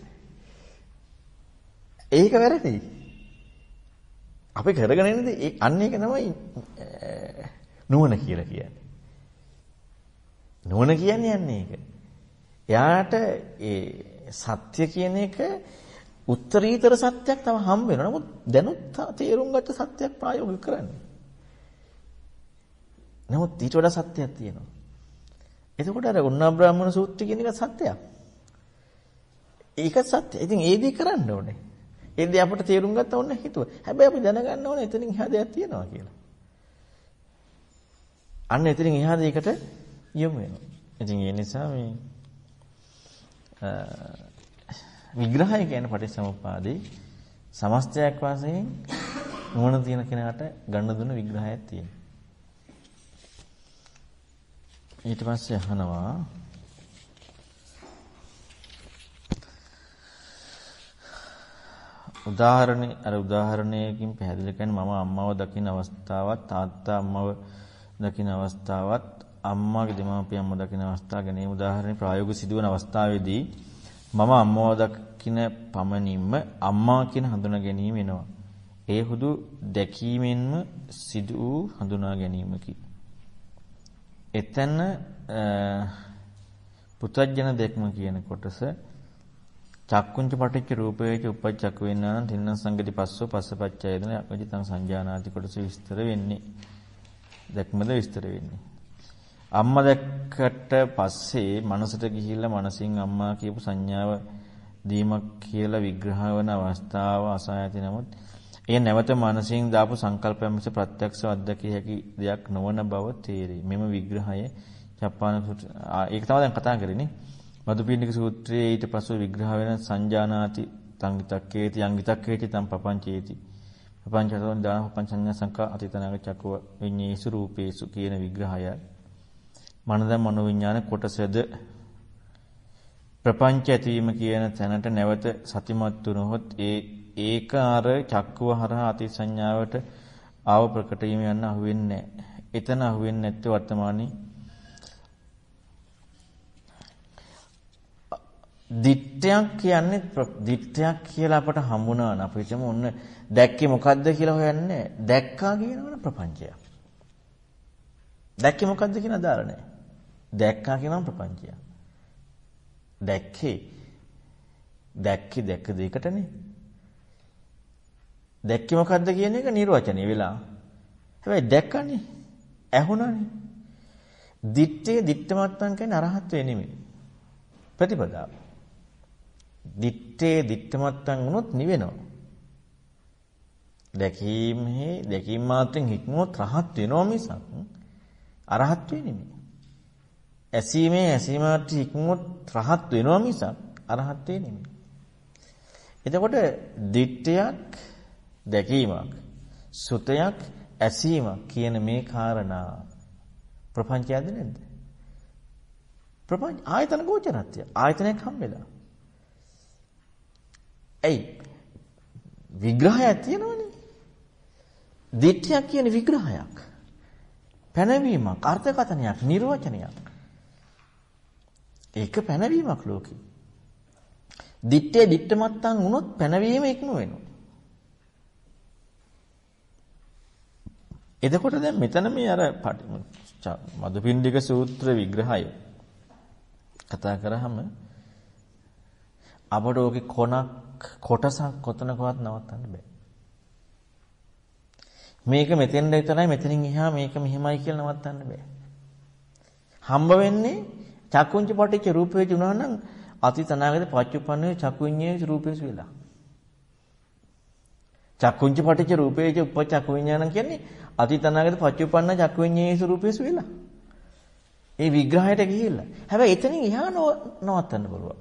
ඒක වැරදි. අපි කරගෙන ඉන්නේ ඒ අන්න ඒක තමයි නුවණ කියලා කියන්නේ. නුවණ කියන්නේ යන්නේ ඒක. එයාට ඒ සත්‍ය කියන එක උත්තරීතර සත්‍යයක් තව හම්බ වෙනවා. නමුත් දැනුත් තේරුම් ගත්ත සත්‍යයක් ප්‍රායෝගික කරන්නේ. නමුත් ඊට වඩා සත්‍යයක් තියෙනවා. එතකොට අර උන්නා බ්‍රාහ්මණ සූත්‍රය කියන එක සත්‍යයක්. ඒක සත්‍ය. ඉතින් ඒ දේ කරන්න ඕනේ. ඒ දේ අපිට තේරුම් ගත්ත ඕනේ හිතුව. හැබැයි අපි දැනගන්න ඕනේ එතනින් එහා දෙයක් තියෙනවා කියලා. අන්න එතනින් එහා දෙයකට යමු වෙනවා. ඉතින් ඒ නිසා මේ විග්‍රහය කියන්නේ පටිච්චසමුප්පාදේ සමස්තයක් වශයෙන් නුවණ තියෙන කෙනාට ගන්න දුන්න විග්‍රහයක් තියෙනවා. ඊට පස්සේ අහනවා උදාහරණේ අර උදාහරණයකින් පැහැදිලි කරන්නේ මම අම්මව දකින අවස්ථාවත් තාත්තා අම්මව දකින අවස්ථාවත් අම්මාගේ දෙමාපිය අම්මව දකින අවස්ථාව ගැන උදාහරණේ ප්‍රායෝගික සිදුවන අවස්ථාවේදී මම අම්මව දකින පමණින්ම අම්මා කියන හඳුනා ගැනීම වෙනවා. ඒ හුදු දැකීමෙන්ම සිදු වූ හඳුනා ගැනීමකි. එතන පුතඥන දෙක්ම කියන කොටස චක්කුංච පටිච්ච රූපේච උපච්චක් වෙනවා නම් තින්න සංගති පස්සෝ පස්සපච්චයදන යක්මජිතං සංජානාති කොටස විස්තර වෙන්නේ. දැක්මද විස්තර වෙන්නේ. අම්මා දැක්කට පස්සේ මනසට ගිහිල්ලා මනසින් අම්මා කියපු සංඥාව දීමක් කියලා විග්‍රහ වන අවස්ථාව අසා ඇති නමුත් ඒ නැවත මනසින් දාපු සංකල්පයන් මිස ප්‍රත්‍යක්ෂව අත්දැකිය හැකි දෙයක් නොවන බව තේරේ. මෙම විග්‍රහය චප්පාන ඒක තමයි දැන් කතා කරන්නේ. මදුපිණ්ඩික සූත්‍රයේ ඊට පස්ව විග්‍රහ වෙන සංජානාති තංගිතක්කේති යංගිතක්කේති තම් පපංචේති. පපංචතෝන් දාන පපංචඤ්ඤ සංකා අතීතනාග චක්කව විඤ්ඤේසු රූපේසු කියන විග්‍රහය මනද මනෝවිඤ්ඤාණ කොටසද ප්‍රපංච ඇතිවීම කියන තැනට නැවත සතිමත් වුණොත් ඒ ඒක අර චක්කුව හරහා අතිසඤ්ඤාවට ආව ප්‍රකට වීම යන අහුවෙන්නේ නැහැ. එතන අහුවෙන්නේ නැත්තේ වර්තමානයේ දිට්ඨයක් කියන්නේ දිට්ඨයක් කියලා අපට හම්බුණා නම් අපි හිතමු ඔන්න දැක්කේ මොකද්ද කියලා හොයන්නේ දැක්කා කියනවනේ ප්‍රපංචයක්. දැක්කේ මොකද්ද කියන අදාළ නැහැ. දැක්කා කියනම ප්‍රපංචයක්. දැක්කේ දැක්කේ දැක්ක දෙයකටනේ. දැක්කේ මොකද්ද කියන එක නිර්වචනය වෙලා. හැබැයි දැක්කනේ ඇහුණානේ. දිත්තේ දිත්තමත්පන් කියන්නේ අරහත්වේ නෙමෙයි. ප්‍රතිපදාව. දිත්තේ දිත්තමත්පන් වුණොත් නිවෙනවා. දැකීමේ දැකීම මාත්‍රෙන් හික්මුවොත් රහත් වෙනවා මිසක් අරහත් වෙන්නේ නෙමෙයි. ඇසීමේ ඇසීම මාත්‍රෙන් හික්මුවොත් රහත් වෙනවා මිසක් අරහත් වෙන්නේ නෙමෙයි. එතකොට දිත්තයක් දැකීමක් සුතයක් ඇසීමක් කියන මේ කාරණා ප්‍රපංචයද නැද්ද? ප්‍රපංච ආයතන ගෝචරත්‍ය ආයතනයක් හම්බෙලා. එයි විග්‍රහයක් තියෙනවනේ. දිට්ඨියක් කියන විග්‍රහයක්. පැනවීමක්, අර්ථකථනයක්, නිර්වචනයක්. ඒක පැනවීමක් ලෝකේ. දිට්ඨිය දිට්ඨමත්තන් වුණොත් පැනවීම ඉක්ම වෙනවා. එතකොට දැන් මෙතන මේ අර මදුපිණ්ඩික සූත්‍ර විග්‍රහය කතා කරාම අපට ඕකේ කොනක් කොටසක් කොතනකවත් නවත්තන්න බෑ. මේක මෙතෙන්ද විතරයි මෙතනින් එහා මේක මෙහෙමයි කියලා නවත්තන්න බෑ. හම්බ වෙන්නේ චක්කුංච පටිච්ච රූපේ ජුණා නම් අතීත අනාගත පච්චුප්පන්නේ චක්කු විඤ්ඤාණය රූපේසු වෙලා. චක්කුංච පටිච්ච රූපේච උපචක්කු විඤ්ඤාණය කියන්නේ අතීත අනාගත පච්චුප්පන්න චක්කු විඤ්ඤාණය රූපේසු වෙලා. ඒ විග්‍රහයට ගිහිල්ලා. හැබැයි එතනින් එහා නවත්තන්න පුළුවන්.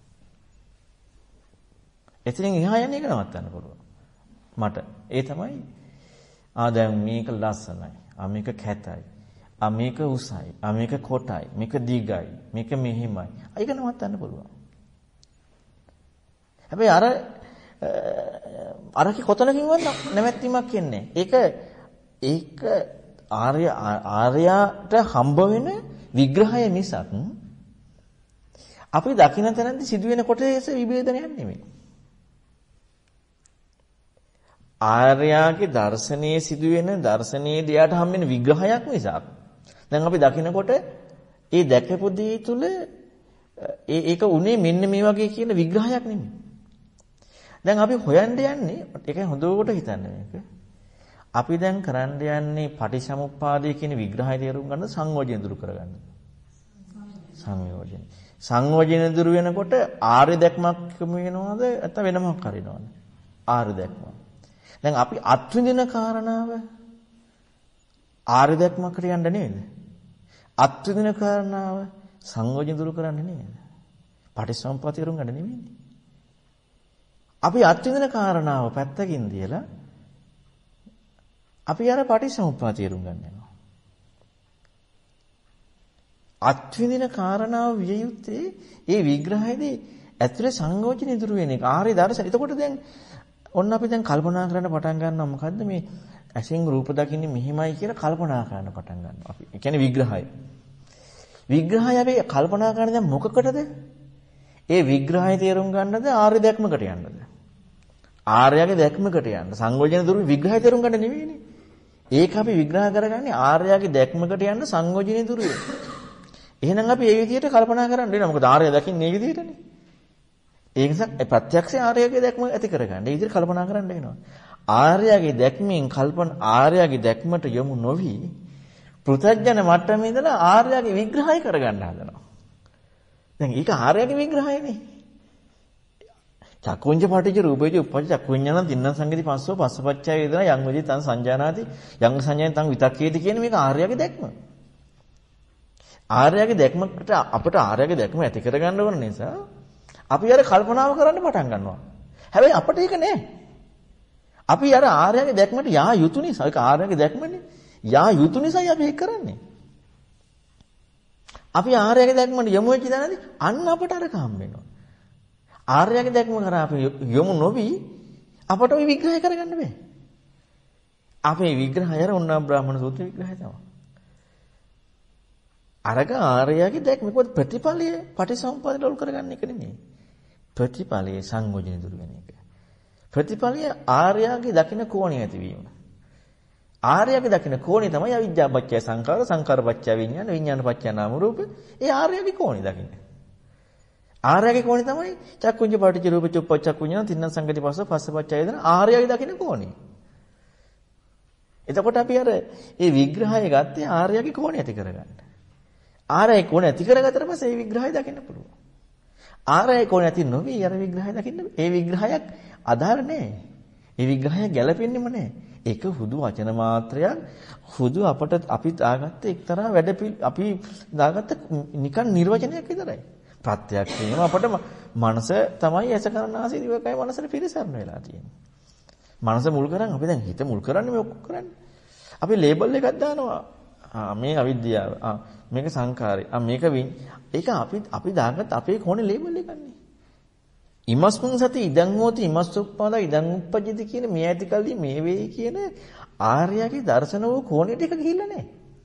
එතනින් එහා යන්නේ ඒක නවත්තන්න පුළුවන්. මට ඒ තමයි ආ දැන් මේක ලස්සනයි. ආ මේක කැතයි. ආ මේක උසයි. ආ මේක කොටයි. මේක දිගයි. මේක මෙහිමයි. ඒක නවත්තන්න පුළුවන්. හැබැයි අර අරකි කොතනකින්වත් නැවැත්වීමක් එන්නේ. ඒක ඒක ආර්ය ආර්යයට හම්බ වෙන විග්‍රහය මිසක් අපි දකින්න තැනදී සිදුවෙන කොටස විභේදනයක් නෙමෙයි. ආර්යයාගේ දර්ශනයේ සිදුවෙන දර්ශනයේ දියාට හම් වෙන විග්‍රහයක් මිසක් දැන් අපි දකිනකොට ඒ දැකපු දේ තුල ඒ ඒක උනේ මෙන්න මේ වගේ කියන විග්‍රහයක් නෙමෙයි. දැන් අපි හොයන්න යන්නේ ඒකයි හොඳට හිතන්න මේක. අපි දැන් කරන්න යන්නේ පටිච්චසමුප්පාදයේ කියන විග්‍රහය තේරුම් ගන්න සංයෝජන දුරු කරගන්න. සංයෝජන. සංයෝජන දුරු වෙනකොට ආර්ය දැක්මක් වෙනවද නැත්නම් වෙනමක් හරිනවද? ආර්ය දැක්ම. දැන් අපි අත්විඳින කාරණාව ආර්ය දැක්මකට යන්න නේද? අත්විඳින කාරණාව සංයෝජන දුරු කරන්න නේද? පටිච්චසමුප්පාදය තේරුම් ගන්න නෙමෙයි. අපි අත්විඳින කාරණාව පැත්තකින් තියලා අපි අර පටිච්චසමුප්පාදය තේරුම් ගන්න යනවා. අත්විඳින කාරණාව විය යුත්තේ ඒ විග්‍රහයේදී ඇතුලේ සංයෝජන ඉදිරි වෙන එක. ආර්ය දර්ශන. එතකොට දැන් ඔන්න අපි දැන් කල්පනා කරන්න පටන් ගන්නවා මොකද්ද මේ ඇසින් රූප දකින්නේ මෙහිමයි කියලා කල්පනා කරන්න පටන් ගන්නවා අපි. ඒ කියන්නේ විග්‍රහය. විග්‍රහය අපි කල්පනා කරන්නේ දැන් මොකකටද? ඒ විග්‍රහය තේරුම් ගන්නද ආර්ය දැක්මකට යන්නද? ආර්යගේ දැක්මකට යන්න. සංයෝජන දුරු විග්‍රහය තේරුම් ගන්න නෙවෙයිනේ. ඒක අපි විග්‍රහ කරගන්නේ ආර්යගේ දැක්මකට යන්න සංයෝජන දුරු වෙන. එහෙනම් අපි ඒ විදිහට කල්පනා කරන්න වෙනවා. මොකද ආර්ය දකින්නේ මේ විදිහටනේ. ඒ නිසා ප්‍රත්‍යක්ෂ ආර්යගේ දැක්ම ඇති කරගන්න. ඒ විදිහට කල්පනා කරන්න වෙනවා. ආර්යගේ දැක්මෙන් කල්පන ආර්යගේ දැක්මට යොමු නොවි පෘථග්ජන මට්ටමේ ඉඳලා ආර්යගේ විග්‍රහය කරගන්න හදනවා. දැන් ඒක ආර්යගේ විග්‍රහයනේ. චක්කුංජ පටිච්ච රූපේජ උපපච්ච චක්කු විඤ්ඤාණං තින්න සංගති පස්සෝ පස්සපච්චය වේදනා යං වේදි තං සංජානාති යං සංජානන තං විතක්කේති කියන මේක ආර්යගේ දැක්ම. ආර්යගේ දැක්මකට අපිට ආර්යගේ දැක්ම ඇති කරගන්න ඕන නිසා අපි අර කල්පනාව කරන්න පටන් ගන්නවා. හැබැයි අපිට ඒක නෑ. අපි අර ආර්යගේ දැක්මට යා යුතු නිසා ඒක ආර්යගේ දැක්මනේ. යා යුතු නිසායි අපි ඒක කරන්නේ. අපි ආර්යගේ දැක්මට යමු වෙච්ච දැනදී අන්න අපට අර කම් වෙනවා. ආර්යගේ දැක්ම කරා අපි යමු නොවි අපට ওই විග්‍රහය කරගන්න බෑ. අපේ විග්‍රහය අර උන්නා බ්‍රාහ්මණ සූත්‍ර විග්‍රහය තමයි. අරක ආර්යගේ දැක්ම මොකද ප්‍රතිපලයේ පටිසම්පාද ලෝල් කරගන්න එක නෙමෙයි. ප්‍රතිපලයේ සංයෝජන දුරු වෙන එක. ප්‍රතිපලයේ ආර්යගේ දකින්න කෝණය ඇතිවීම. ආර්යගේ දකින්න කෝණය තමයි අවිජ්ජාපච්චය සංකාර සංකාරපච්චය විඥාන විඥානපච්චය නාම රූප. ඒ ආර්යගේ කෝණය දකින්න. ආර්යගේ කෝණය තමයි චක්කුංජ පටිච්ච රූප චුප්පච්චක්කු විඥාන තින්න සංගති පස්ස පස්සපච්චය වේදන ආර්යගේ දකින්න කෝණය. එතකොට අපි අර මේ විග්‍රහය ගත්තේ ආර්යගේ කෝණය ඇති කරගන්න. ආර්යගේ කෝණය ඇති කරගත්තට පස්සේ මේ විග්‍රහය දකින්න පුළුවන්. ආර්යගේ කෝණය ඇති නොවි අර විග්‍රහය දකින්න ඒ විග්‍රහයක් අදාළ නැහැ. ඒ විග්‍රහය ගැලපෙන්නේම නැහැ. ඒක හුදු වචන මාත්‍රයක් හුදු අපට අපි දාගත්ත එක්තරා වැඩ අපි දාගත්ත නිකන් නිර්වචනයක් විතරයි. ප්‍රත්‍යක්ෂයෙන්ම අපට මනස තමයි ඇස කරන ආසේ දිවකයි මනසට පිරිසරණ වෙලා තියෙන්නේ. මනස මුල් කරන් අපි දැන් හිත මුල් කරන්නේ මේ ඔක්කොම කරන්නේ. අපි ලේබල් එකක් දානවා. ආ මේ අවිද්‍යාව. ආ මේක සංකාරය. ආ මේක ඒක අපි අපි දාගත්ත අපේ කොනේ ලේබල් එකන්නේ. ඉමස්මුන් සති ඉදං හෝති ඉමස්සුප්පාදා ඉදං උප්පජ්ජති කියන මේ ඇති කල්ලි මේ වෙයි කියන ආර්යගේ දර්ශන වූ කෝණයට එක ගිහිල්ලා නැහැ.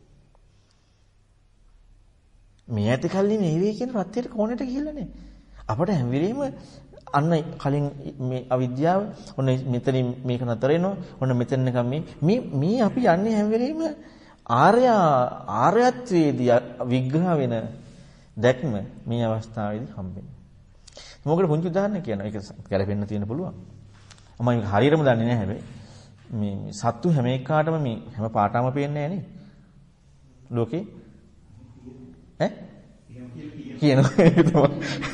මේ ඇති කල්ලි මේ වෙයි කියන ප්‍රත්‍යයට කෝණයට ගිහිල්ලා නැහැ. අපට හැම වෙලෙම අන්න කලින් මේ අවිද්‍යාව ඔන්න මෙතනින් මේක නතර වෙනවා. ඔන්න මෙතන නිකන් මේ මේ මේ අපි යන්නේ හැම වෙලෙම ආර්ය ආර්යත්වයේදී විග්‍රහ වෙන දැක්ම මේ අවස්ථාවේදී හම්බෙන්නේ. මොකද පුංචි උදාහරණයක් කියනවා. ඒක ගැලපෙන්න තියෙන පුළුවන්. මම මේක හරියටම දන්නේ නැහැ හැබැයි. මේ සත්තු හැම එකකාටම මේ හැම පාටම පේන්නේ නැහැ නේ. ලෝකේ ඈ කියනවා.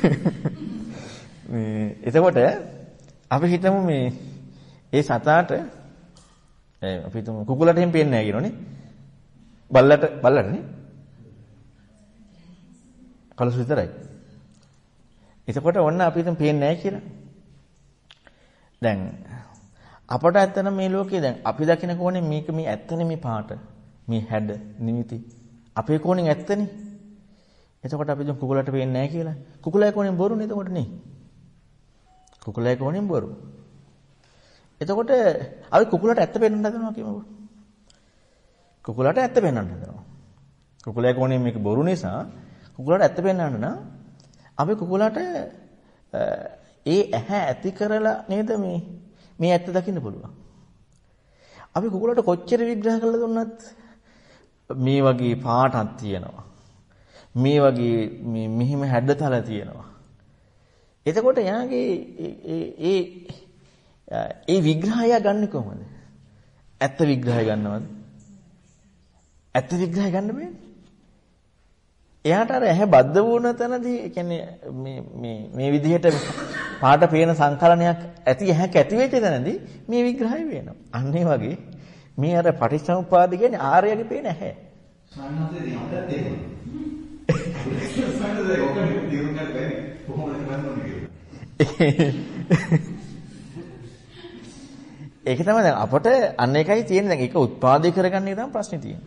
මේ එතකොට අපි හිතමු මේ ඒ සතාට අපි හිතමු කුකුලට එහෙම පේන්නේ නැහැ කියනෝනේ. බල්ලට බල්ලට නේ. කලසු විතරයි. එතකොට ඔන්න අපි හිතමු පේන්නේ නැහැ කියලා. දැන් අපට ඇත්තන මේ ලෝකේ දැන් අපි දකින කෝණේ මේක මේ ඇත්තනේ මේ පාට මේ හැඩ නිමිති අපේ කෝණෙන් ඇත්තනේ. එතකොට අපි දැන් කුකුලට පේන්නේ නැහැ කියලා. කුකුලයි කෝණෙන් බොරුනේ එතකොට නේ. කුකුලයි කෝණෙන් බොරු. එතකොට අපි කුකුලට ඇත්ත පෙන්වන්න හදනවා කියමුකෝ. කුකුලට ඇත්ත පෙන්වන්න හදනවා. කුකුලයි කෝණෙන් මේක බොරු නිසා කුකුලට ඇත්ත පෙන්වන්න නම් අපි කුකුලට ඒ ඇහැ ඇති කරලා නේද මේ මේ ඇත්ත දකින්න පුළුවන්. අපි කුකුලට කොච්චර විග්‍රහ කරලා දුන්නත් මේ වගේ පාටක් තියෙනවා. මේ වගේ මේ මෙහිම හැඩතල තියෙනවා. එතකොට යාගේ ඒ ඒ ඒ විග්‍රහය ගන්න කොහොමද? ඇත්ත විග්‍රහය ගන්නවද? ඇත්ත විග්‍රහය ගන්න බෑනේ. එයාට අර ඇහැ බද්ධ වුණ තැනදී කියන්නේ මේ මේ මේ විදිහට පාට පේන සංකලනයක් ඇති ඇහැක ඇති වෙච්ච තැනදී මේ විග්‍රහය වෙනවා. අන්න ඒ වගේ මේ අර පටිච්චසමුප්පාද කියන්නේ ආර්යගේ පේන ඇහැ. සාමාන්‍යයෙන් අපිට ඒක. සාමාන්‍යයෙන් ඔක දියුණු කරලා බැරි කොහොමද කරන්නේ කියලා. ඒක තමයි දැන් අපට අන්න එකයි තියෙන්නේ. දැන් ඒක උත්පාදේ කරගන්න එක තමයි ප්‍රශ්නේ තියෙන්නේ.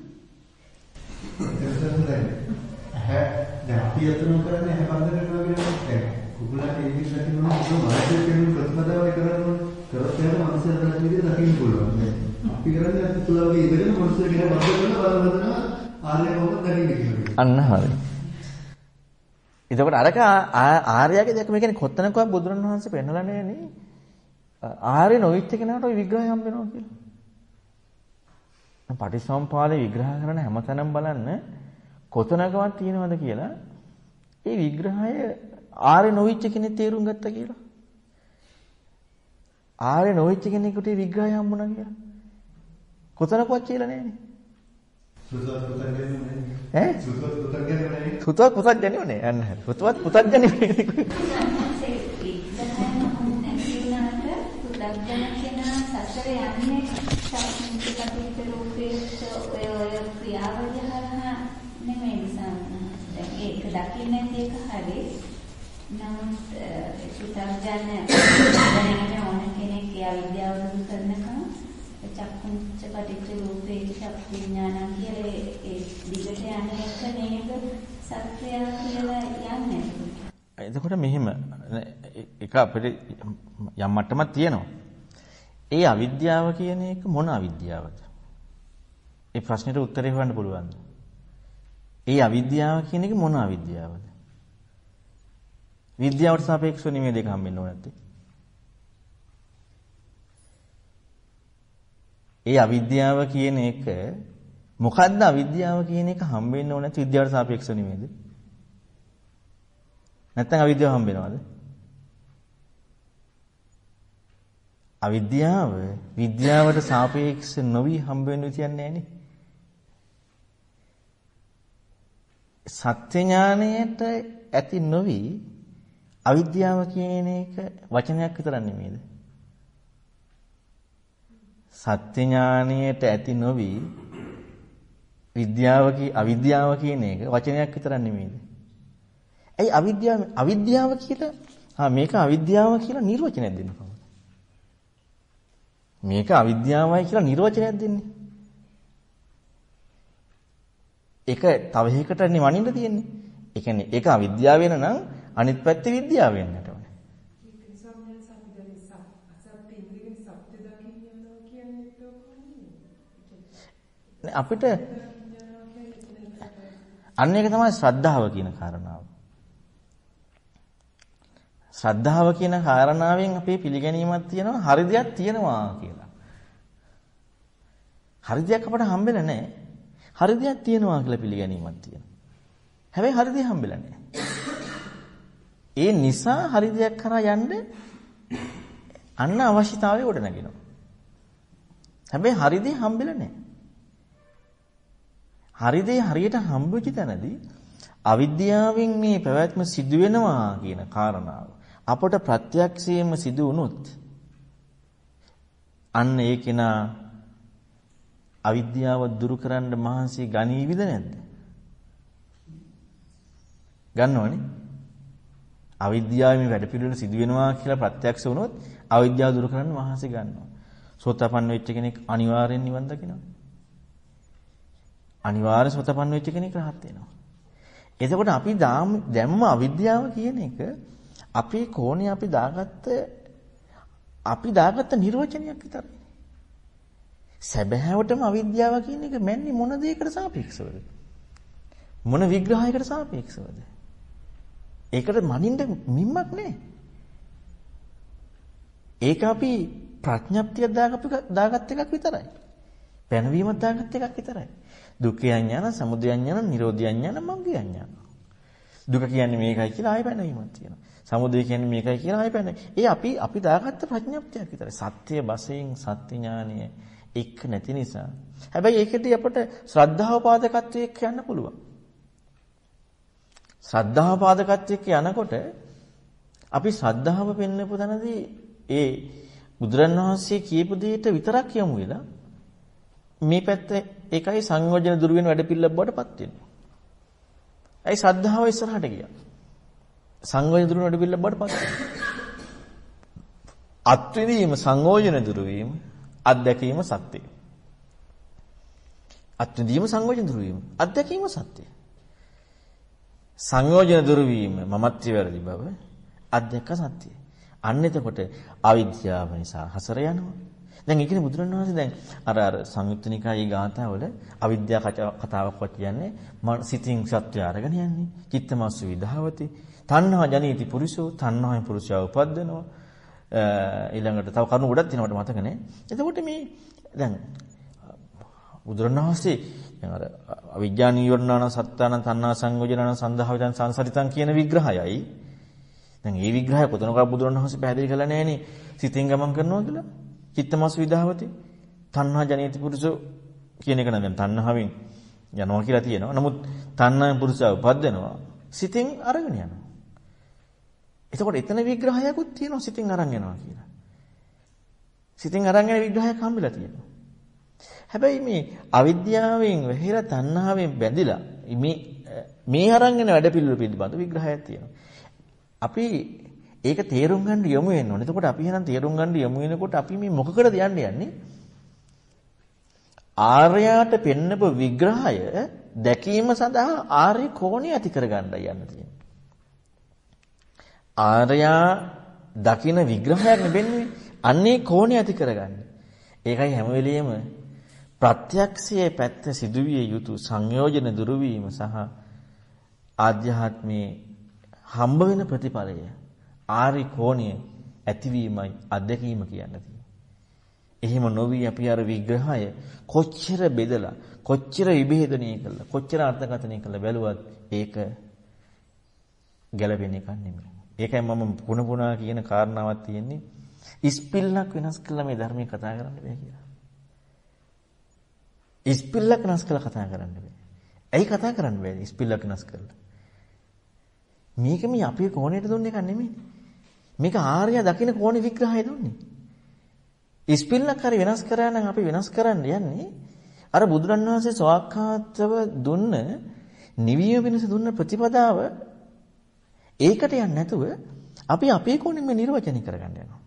හැ දැන් අපි අතන කරන්නේ හැ බඳ කරනවා කියන්නේ දැන් කුකුලට ඒ විදිහට කියනවා ඒක මානසික කෙනෙකු ප්‍රතිපදාවයි කරනවා කරොත් එහෙම මනසට දැනෙන විදිහට දකින්න පුළුවන්. අපි කරන්නේ අපි කුකුලගේ ඉඳගෙන මනසට කියන බඳ කරලා බලවදන ආර්ය මොකක්ද දකින්න කියලා. අන්න හරි. එතකොට අරක ආර්යයාගේ දැක්ම කියන්නේ කොතනකවත් බුදුරණවහන්සේ පෙන්නලා නැහැ නේ. ආර්ය නොවිච්ච කෙනාට ওই විග්‍රහය හම්බ වෙනවා කියලා. පටිසම්පාදේ විග්‍රහ කරන හැමතැනම බලන්න කොතනකවත් තියෙනවද කියලා ඒ විග්‍රහය ආර්ය නොවිච්ච කෙනෙක් තේරුම් ගත්තා කියලා. ආර්ය නොවිච්ච කෙනෙකුට ඒ විග්‍රහය හම්බුණා කියලා. කොතනකවත් කියලා නැහැනේ. සුතවත් පුතත් ජනියුනේ. ඈ? සුතවත් පුතත් ජනියුනේ. සුතවත් පුතත් ජනියුනේ. අන්න හරි. සුතවත් පුතත් ජනියුනේ. සසර යන්නේ ශාස්ත්‍රීය කටයුතු රූපයේ ඔය ක්‍රියාවලිය හරහා නෙමෙයි සම්මත. දැන් ඒක දකින්න එක හරි. නමුත් සුතර්ජන දැනගෙන ඕන කෙනෙක් ඒ අවිද්‍යාව දුරු කරනකම් චක්කුංච පටිච්ච රූපේ චක්කු විඥාන කියලා ඒ දිගට යන එක නේද සත්‍යය කියලා යන්නේ. එතකොට මෙහෙම එක අපිට යම් මට්ටමක් තියෙනවා. ඒ අවිද්‍යාව කියන එක මොන අවිද්‍යාවද? ඒ ප්‍රශ්නෙට උත්තරේ හොයන්න පුළුවන්ද? ඒ අවිද්‍යාව කියන එක මොන අවිද්‍යාවද? විද්‍යාවට සාපේක්ෂව නෙමෙයි දෙක හම්බෙන්න ඕනේ නැත්තේ. ඒ අවිද්‍යාව කියන එක මොකද්ද අවිද්‍යාව කියන එක හම්බෙන්න ඕනේ නැති විද්‍යාවට සාපේක්ෂව නෙමෙයිද? නැත්තම් අවිද්‍යාව හම්බෙනවද? අවිද්‍යාව විද්‍යාවට සාපේක්ෂ නොවි හම්බ වෙන්නේ කියන්නේ නැහනේ. සත්‍ය ඥාණයට ඇති නොවි අවිද්‍යාව කියන එක වචනයක් විතරක් නෙමෙයිද? සත්‍ය ඥාණයට ඇති නොවි විද්‍යාව කී අවිද්‍යාව කියන එක වචනයක් විතරක් නෙමෙයිද? ඇයි අවිද්‍යාව අවිද්‍යාව කියලා ආ මේක අවිද්‍යාව කියලා නිර්වචනයක් දෙන්න කොහොමද? මේක අවිද්‍යාවයි කියලා නිර්වචනයක් දෙන්නේ. ඒක තව එකකට නිවනින්න තියෙන්නේ. ඒ කියන්නේ ඒක අවිද්‍යාව වෙන නම් අනිත් පැත්තේ විද්‍යාව වෙන්නට ඕනේ. ඒක නිසා මම අපි දැන් අසත්‍ය ඉන්ද්‍රියෙන් සත්‍ය දකින්න යනවා කියන්නේ ඒක අපිට අන්න ඒක තමයි ශ්‍රද්ධාව කියන කාරණාව. ශ්‍රද්ධාව කියන කාරණාවෙන් අපේ පිළිගැනීමක් තියෙනවා හරි දෙයක් තියෙනවා කියලා. හරි දෙයක් අපට හම්බෙලා නැහැ. හරි දෙයක් තියෙනවා කියලා පිළිගැනීමක් තියෙනවා. හැබැයි හරි දෙයක් හම්බෙලා නැහැ. ඒ නිසා හරි දෙයක් කරා යන්න අන්න අවශ්‍යතාවය උඩ නැගෙනවා. හැබැයි හරි දේ හම්බෙලා නැහැ. හරි දේ හරියට හම්බුච්ච තැනදී අවිද්‍යාවෙන් මේ පැවැත්ම සිදු වෙනවා කියන කාරණාව අපට ප්‍රත්‍යක්ෂයෙන්ම සිදු වුණොත් අන්න ඒ කෙනා අවිද්‍යාව දුරු කරන්න මහන්සි ගනීවිද නැද්ද? ගන්නවනේ. අවිද්‍යාවේ වැඩ පිළිවෙල සිදු වෙනවා කියලා ප්‍රත්‍යක්ෂ වුණොත් අවිද්‍යාව දුරු කරන්න මහන්සි ගන්නවා. සෝතපන්න වෙච්ච කෙනෙක් අනිවාර්යෙන් නිවන් දකිනවා. අනිවාර්ය සෝතපන්න වෙච්ච කෙනෙක් රහත් වෙනවා. එතකොට අපි දැම්ම අවිද්‍යාව කියන එක අපේ කෝණේ අපි දාගත්ත අපි දාගත්ත නිර්වචනයක් විතරයි. සැබෑවටම අවිද්‍යාව කියන එක මැන්නේ මොන දෙයකට සාපේක්ෂවද? මොන විග්‍රහයකට සාපේක්ෂවද? ඒකට මනින්න මිම්මක් නැහැ. ඒක අපි ප්‍රඥප්තිය දාගත්ත එකක් විතරයි. පැනවීමක් දාගත්ත එකක් විතරයි. දුක්ඛ අඥාන, සමුදය අඥාන, නිරෝධ අඥාන, මග්ග අඥාන. දුක කියන්නේ මේකයි කියලා ආයෙ පැනවීමක් තියෙනවා. සමුදය කියන්නේ මේකයි කියලා ආයෙ පැන. ඒ අපි අපි දාගත්ත ප්‍රඥප්තියක් විතරයි. සත්‍ය වශයෙන් සත්‍ය ඥානය එක් නැති නිසා. හැබැයි ඒකදී අපට ශ්‍රද්ධාව පාදකත්වයේ කියන්න පුළුවන්. ශ්‍රද්ධාව පාදකත්වයේ යනකොට අපි ශ්‍රද්ධාව පෙන්වපු තැනදී ඒ බුදුරණවහන්සේ කියපු දෙයට විතරක් යමු වෙලා මේ පැත්ත ඒකයි සංයෝජන දුරු වෙන වැඩ පිළිවෙල බවටපත් වෙනවා. ඒ ශ්‍රද්ධාව ඉස්සරහට ගියා. සංයෝජන දුරු වෙන වැඩ පිළිවෙල බවටපත් වෙනවා. අත්විඳීම සංයෝජන දුරු වීම අත්දැකීම සත්‍යය. අත්විඳීම සංයෝජන දුරු වීම අත්දැකීම සත්‍යය. සංයෝජන දුරු වීම මමත්වයේ වැරදි බව අධ්‍යක්ෂ සත්‍යය. අන්න එතකොට අවිද්‍යාව නිසා හසර යනවා. දැන් ඒකනේ බුදුරණවහන්සේ දැන් අර අර සංයුත්ත නිකායේ ගාථාවල අවිද්‍යා කතාවක් වත් කියන්නේ සිතින් සත්‍ය අරගෙන යන්නේ. චිත්තමස්සු විධාවති. තණ්හා ජනේති පුරුෂෝ තණ්හාවෙන් පුරුෂයා උපද්දනවා. ඊළඟට තව කරුණු ගොඩක් තියෙනවා මට මතක නෑ. එතකොට මේ දැන් බුදුරණවහන්සේ දැන් අර අවිජ්ජා නීවරණාන සත්තාන තණ්හා සංයෝජනන සන්දහවයන් සංසරිතං කියන විග්‍රහයයි. දැන් මේ විග්‍රහය කොතනක බුදුරණවහන්සේ පැහැදිලි කළා නෑනේ සිතින් ගමන් කරනවා කියලා. චිත්තමස් විධාවති තණ්හා ජනේති පුරුෂෝ කියන එක නම් දැන් තණ්හාවෙන් යනවා කියලා තියෙනවා. නමුත් තණ්හාවෙන් පුරුෂයා උපද්දනවා සිතින් අරගෙන යනවා. එතකොට එතන විග්‍රහයකුත් තියෙනවා සිතින් අරන් යනවා කියලා. සිතින් අරන් යන විග්‍රහයක් හම්බෙලා තියෙනවා. හැබැයි මේ අවිද්‍යාවෙන් වෙහෙලා තණ්හාවෙන් බැඳිලා මේ මේ අරන් යන වැඩ පිළිවෙල පිළිබඳ විග්‍රහයක් තියෙනවා. අපි ඒක තේරුම් ගන්න යමු වෙන්න ඕනේ. එතකොට අපි එහෙනම් තේරුම් ගන්න යමු වෙනකොට අපි මේ මොකකටද යන්නේ යන්නේ? ආර්යයාට පෙන්නපු විග්‍රහය දැකීම සඳහා ආර්ය කෝණය ඇති කරගන්නයි යන්න තියෙන්නේ. ආර්යා දකින විග්‍රහයක් නෙවෙන්නේ අන්නේ කෝණය ඇති කරගන්න. ඒකයි හැම වෙලෙම ප්‍රත්‍යක්ෂයේ පැත්ත සිදුවිය යුතු සංයෝජන දුරු වීම සහ ආධ්‍යාත්මයේ හම්බ වෙන ප්‍රතිඵලය ආරි කෝණය ඇතිවීමයි අධ්‍යක්ීම කියන්නේ. එහෙම නොවි අපි අර විග්‍රහය කොච්චර බෙදලා කොච්චර විභේදනය කළා කොච්චර අර්ථකථනය කළා බැලුවත් ඒක ගැළපෙන එකක් නෙමෙයි. ඒකයි මම පුන පුනා කියන කාරණාවක් තියෙන්නේ ඉස්පිල්ලක් වෙනස් කළා මේ ධර්මයේ කතා කරන්න බෑ කියලා. ඉස්පිල්ලක් වෙනස් කළා කතා කරන්න බෑ. ඇයි කතා කරන්න බෑ ඉස්පිල්ලක් වෙනස් කළා? මේක මේ අපේ කෝණයට දුන්න එකක් නෙමෙයි. මේක ආර්ය දකින්න කෝණේ විග්‍රහය දුන්නේ. ඉස්පිල්ලක් හරි වෙනස් කරා නම් අපි වෙනස් කරන්න යන්නේ අර බුදුරණවහන්සේ සෝවාක්ඛාතව දුන්න නිවිය වෙනස දුන්න ප්‍රතිපදාව ඒකට යන්නේ නැතුව අපි අපේ කෝණයෙන් මේ නිර්වචනය කරගන්න යනවා.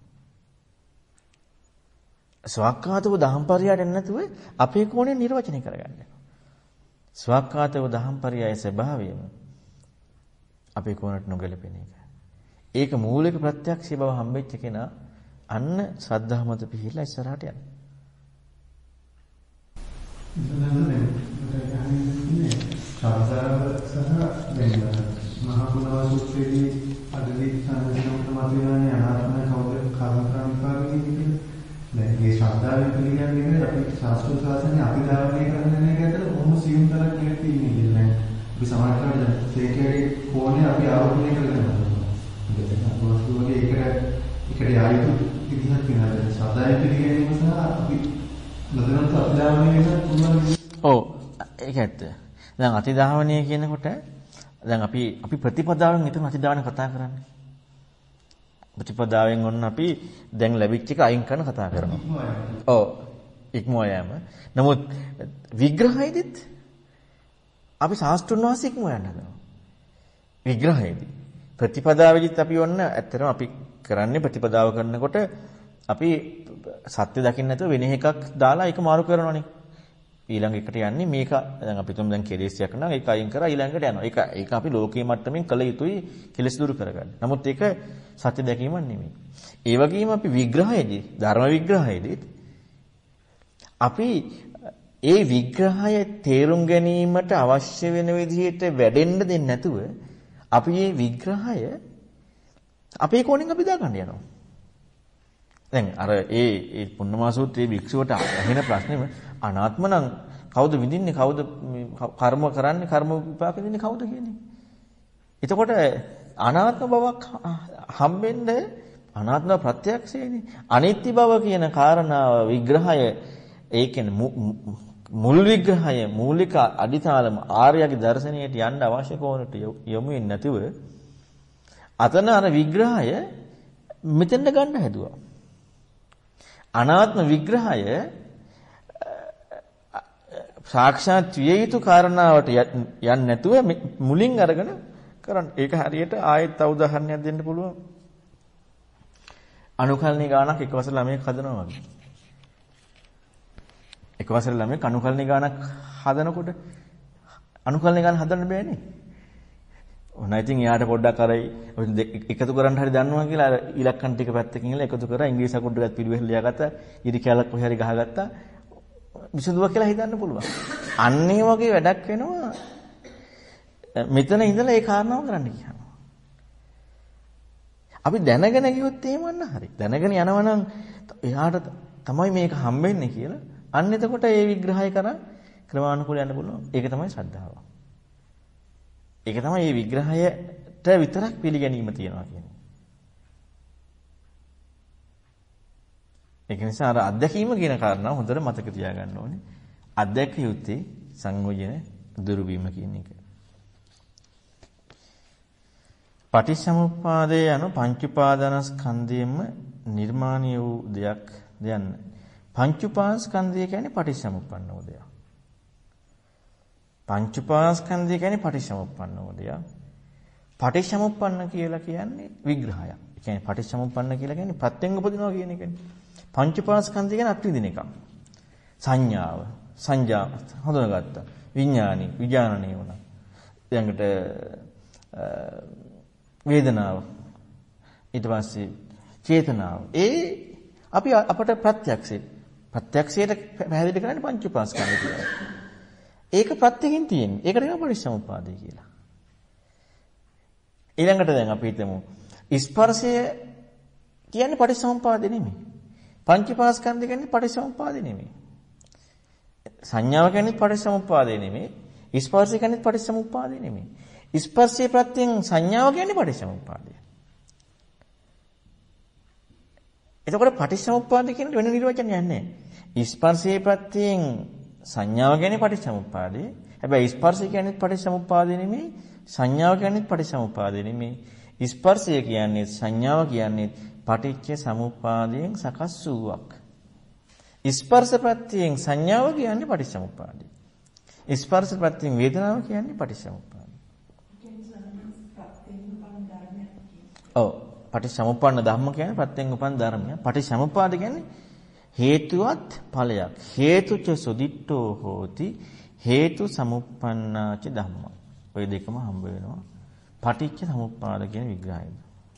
සෝවාක්ඛාතව දහම්පරියාට යන්නේ නැතුව අපේ කෝණයෙන් නිර්වචනය කරගන්න යනවා. සෝවාක්ඛාතව දහම්පරියායේ ස්වභාවයම අපේ කෝණයට නොගැලපෙන එක. ඒක මූලික ප්‍රත්‍යක්ෂය බව හම්බෙච්ච කෙනා අන්න ශ්‍රද්ධාව මත පිහිටලා ඉස්සරහට යනවා. සාසාර සහ දෙන්න මහා පුරා සූත්‍රයේදී අදදී සංසිඳන මාතෘකාවේ අනාත්ම කවුද කර්මකාරී කියන දැන් මේ ශ්‍රද්ධාවෙන් පිළිගන්නේ අපි ශාස්ත්‍ර ශාසනය අපි ධාරණය කරන එකට මොහොම සියුම් තරක් නෙවෙයි ඉන්නේ. අපි සමාජයට සේකේ කෝණේ අපි ආවරණය කරගන්නවා. ඒක අපෝස්තුලගේ එකට එකට ආයුතු විදිහක් වෙනවා. ශ්‍රද්ධාවෙන් පිළිගැනීම සහ අපි මෙතන අතිධාවනය වෙන පුළුවන්. ඔව් ඒක ඇත්ත. දැන් අතිධාවනය කියනකොට දැන් අපි අපි ප්‍රතිපදාවෙන් හිතන අතිධාවනය කතා කරන්නේ. ප්‍රතිපදාවෙන් ඔන්න අපි දැන් ලැබිච්ච එක අයින් කරන කතා කරනවා. ඔව් ඉක්මවා යෑම. නමුත් විග්‍රහයේදීත් අපි ශාස්ත්‍රුන් වහන්සේ ඉක්මවා යන්න හදනවා. විග්‍රහයේදී ප්‍රතිපදාවෙදිත් අපි ඔන්න ඇත්තටම අපි කරන්නේ ප්‍රතිපදාව කරනකොට අපි සත්‍ය දකින්න නැතුව වෙන එකක් දාලා ඒක මාරු කරනවානේ. ඊළඟ එකට යන්නේ මේක දැන් අපි තුන් දැන් කෙලෙස්යක් නම් ඒක අයින් කරලා ඊළඟට යනවා. ඒක ඒක අපි ලෝකීය මට්ටමින් කළ යුතුයි කෙලෙස් දුරු කරගන්න. නමුත් ඒක සත්‍ය දැකීමක් නෙමෙයි. ඒ වගේම අපි විග්‍රහයේදී ධර්ම විග්‍රහයේදී අපි ඒ විග්‍රහය තේරුම් ගැනීමට අවශ්‍ය වෙන විදිහට වැඩෙන්න දෙන්නේ නැතුව අපි මේ විග්‍රහය අපේ කෝණයෙන් අපි දාගන්න යනවා. දැන් අර ඒ ඒ පුන්නමා සූත්‍රයේ භික්ෂුවට අහින ප්‍රශ්නේම අනාත්ම නම් කවුද විඳින්නේ කවුද කර්ම කරන්නේ කර්ම විපාක දෙන්නේ කවුද කියන්නේ. එතකොට අනාත්ම බවක් හම්බෙන්න අනාත්ම ප්‍රත්‍යක්ෂයනේ. අනිත්‍ය බව කියන කාරණාව විග්‍රහය ඒ කියන්නේ මුල් විග්‍රහය මූලික අදිතාලම ආර්යගේ දර්ශනයට යන්න අවශ්‍ය කොනට යොමු වෙන්නේ නැතුව අතන අර විග්‍රහය මෙතෙන්ද ගන්න හැදුවා. අනාත්ම විග්‍රහය සාක්ෂාත් විය යුතු කාරණාවට යන්නේ නැතුව මුලින් අරගෙන කරන්න. ඒක හරියට ආයෙත් තව උදාහරණයක් දෙන්න පුළුවන්. අනුකල්ණී ගානක් එක වසර ළමයෙක් හදනවා වගේ. එක වසර ළමයෙක් අනුකල්ණී ගානක් හදනකොට අනුකල්ණී ගාන හදන්න බෑනේ. ඔන්න ඉතින් එයාට පොඩ්ඩක් අර එකතු කරන්න හරි දන්නවා කියලා අර ඉලක්කම් ටික පැත්තකින් ඉල එකතු කරා ඉංග්‍රීසි අකුරු ටිකත් පිළිවෙල ලියාගත්තා. ඉරි කැලක් කොහේ හරි ගහගත්තා. විසඳුවා කියලා හිතන්න පුළුවන්. අන්න ඒ වගේ වැඩක් වෙනවා. මෙතන ඉඳලා ඒ කාරණාව කරන්න කියනවා. අපි දැනගෙන ගියොත් එහෙම අන්න හරි. දැනගෙන යනවා නම් එයාට තමයි මේක හම්බෙන්නේ කියලා. අන්න එතකොට ඒ විග්‍රහය කරා ක්‍රමානුකූලව යන්න පුළුවන්. ඒක තමයි ශ්‍රද්ධාව. ඒක තමයි මේ විග්‍රහයට විතරක් පිළිගැනීම තියනවා කියන්නේ. ඒක නිසා අර අත්දැකීම කියන කාරණාව හොඳට මතක තියාගන්න ඕනේ. අත්දැක යුත්තේ සංයෝජන දුරු වීම කියන එක. පටිච්චසමුප්පාදයේ යන පංච උපාදානස්කන්ධයෙන්ම නිර්මාණය වූ දෙයක් දයන්න. පංච උපාදානස්කන්ධය කියන්නේ පටිච්චසමුප්පන්න වූ දෙයක්. පංච උපාදානස්කන්ධය කියන්නේ පටිච්චසමුප්පන්න වූ දෙයක්. පටිච්චසමුප්පන්න කියලා කියන්නේ විග්‍රහයක්. ඒ කියන්නේ පටිච්චසමුප්පන්න කියලා කියන්නේ ප්‍රත්‍යයෙන් උපදිනවා කියන එකනේ. පංච උපාදානස්කන්ධය කියන්නේ අත්විදින එකක්. සංඥාව, සංජා හඳුනාගත්තා. විඥානි, විඥානණය වුණා. ඊළඟට වේදනාව ඊට පස්සේ චේතනාව ඒ අපි අපට ප්‍රත්‍යක්ෂේ ප්‍රත්‍යක්ෂයට පැහැදිලි කරන්නේ පංච උපාදානස්කන්ධය කියලා. ඒක ප්‍රත්‍යයෙන් තියෙන්නේ. ඒකට කියනවා පරිසමුපාදය කියලා. ඊළඟට දැන් අපි හිතමු ස්පර්ශය කියන්නේ පරිසමුපාදේ නෙමෙයි. පංච උපාදානස්කන්ධය කියන්නේ පරිසමුපාදේ නෙමෙයි. සංඥාව කියන්නේ පරිසමුපාදේ නෙමෙයි. ස්පර්ශය කියන්නේ පරිසමුපාදේ නෙමෙයි. ස්පර්ශයේ ප්‍රත්‍යයෙන් සංඥාව කියන්නේ පටිච්චසමුප්පාදය. එතකොට පටිච්චසමුප්පාදය කියන වෙන නිර්වචනයක් නැහැ. ස්පර්ශයේ ප්‍රත්‍යයෙන් සංඥාව කියන්නේ පටිච්චසමුප්පාදය. හැබැයි ස්පර්ශය කියන්නේ පටිච්චසමුප්පාදය නෙමෙයි. සංඥාව කියන්නේ පටිච්චසමුප්පාදය නෙමෙයි. ස්පර්ශය කියන්නේ සංඥාව කියන්නේ පටිච්ච සමුප්පාදයෙන් සකස් වූවක්. ස්පර්ශ ප්‍රත්‍යයෙන් සංඥාව කියන්නේ පටිච්චසමුප්පාදය. ස්පර්ශ ප්‍රත්‍යයෙන් වේදනාව කියන්නේ පටිච්චසමුප්පාදය. ඔව් පටිච්චසමුප්පන්න ධර්ම කියන්නේ ප්‍රත්‍යයෙන් උපන් ධර්මය. පටිච්චසමුප්පාද කියන්නේ හේතුවත් ඵලයක්. හේතුච සුදිට්ඨෝ හෝති හේතු සමුප්පන්නාච ධම්ම. ඔය දෙකම හම්බ වෙනවා පටිච්ච සමුප්පාද කියන විග්‍රහයෙන්.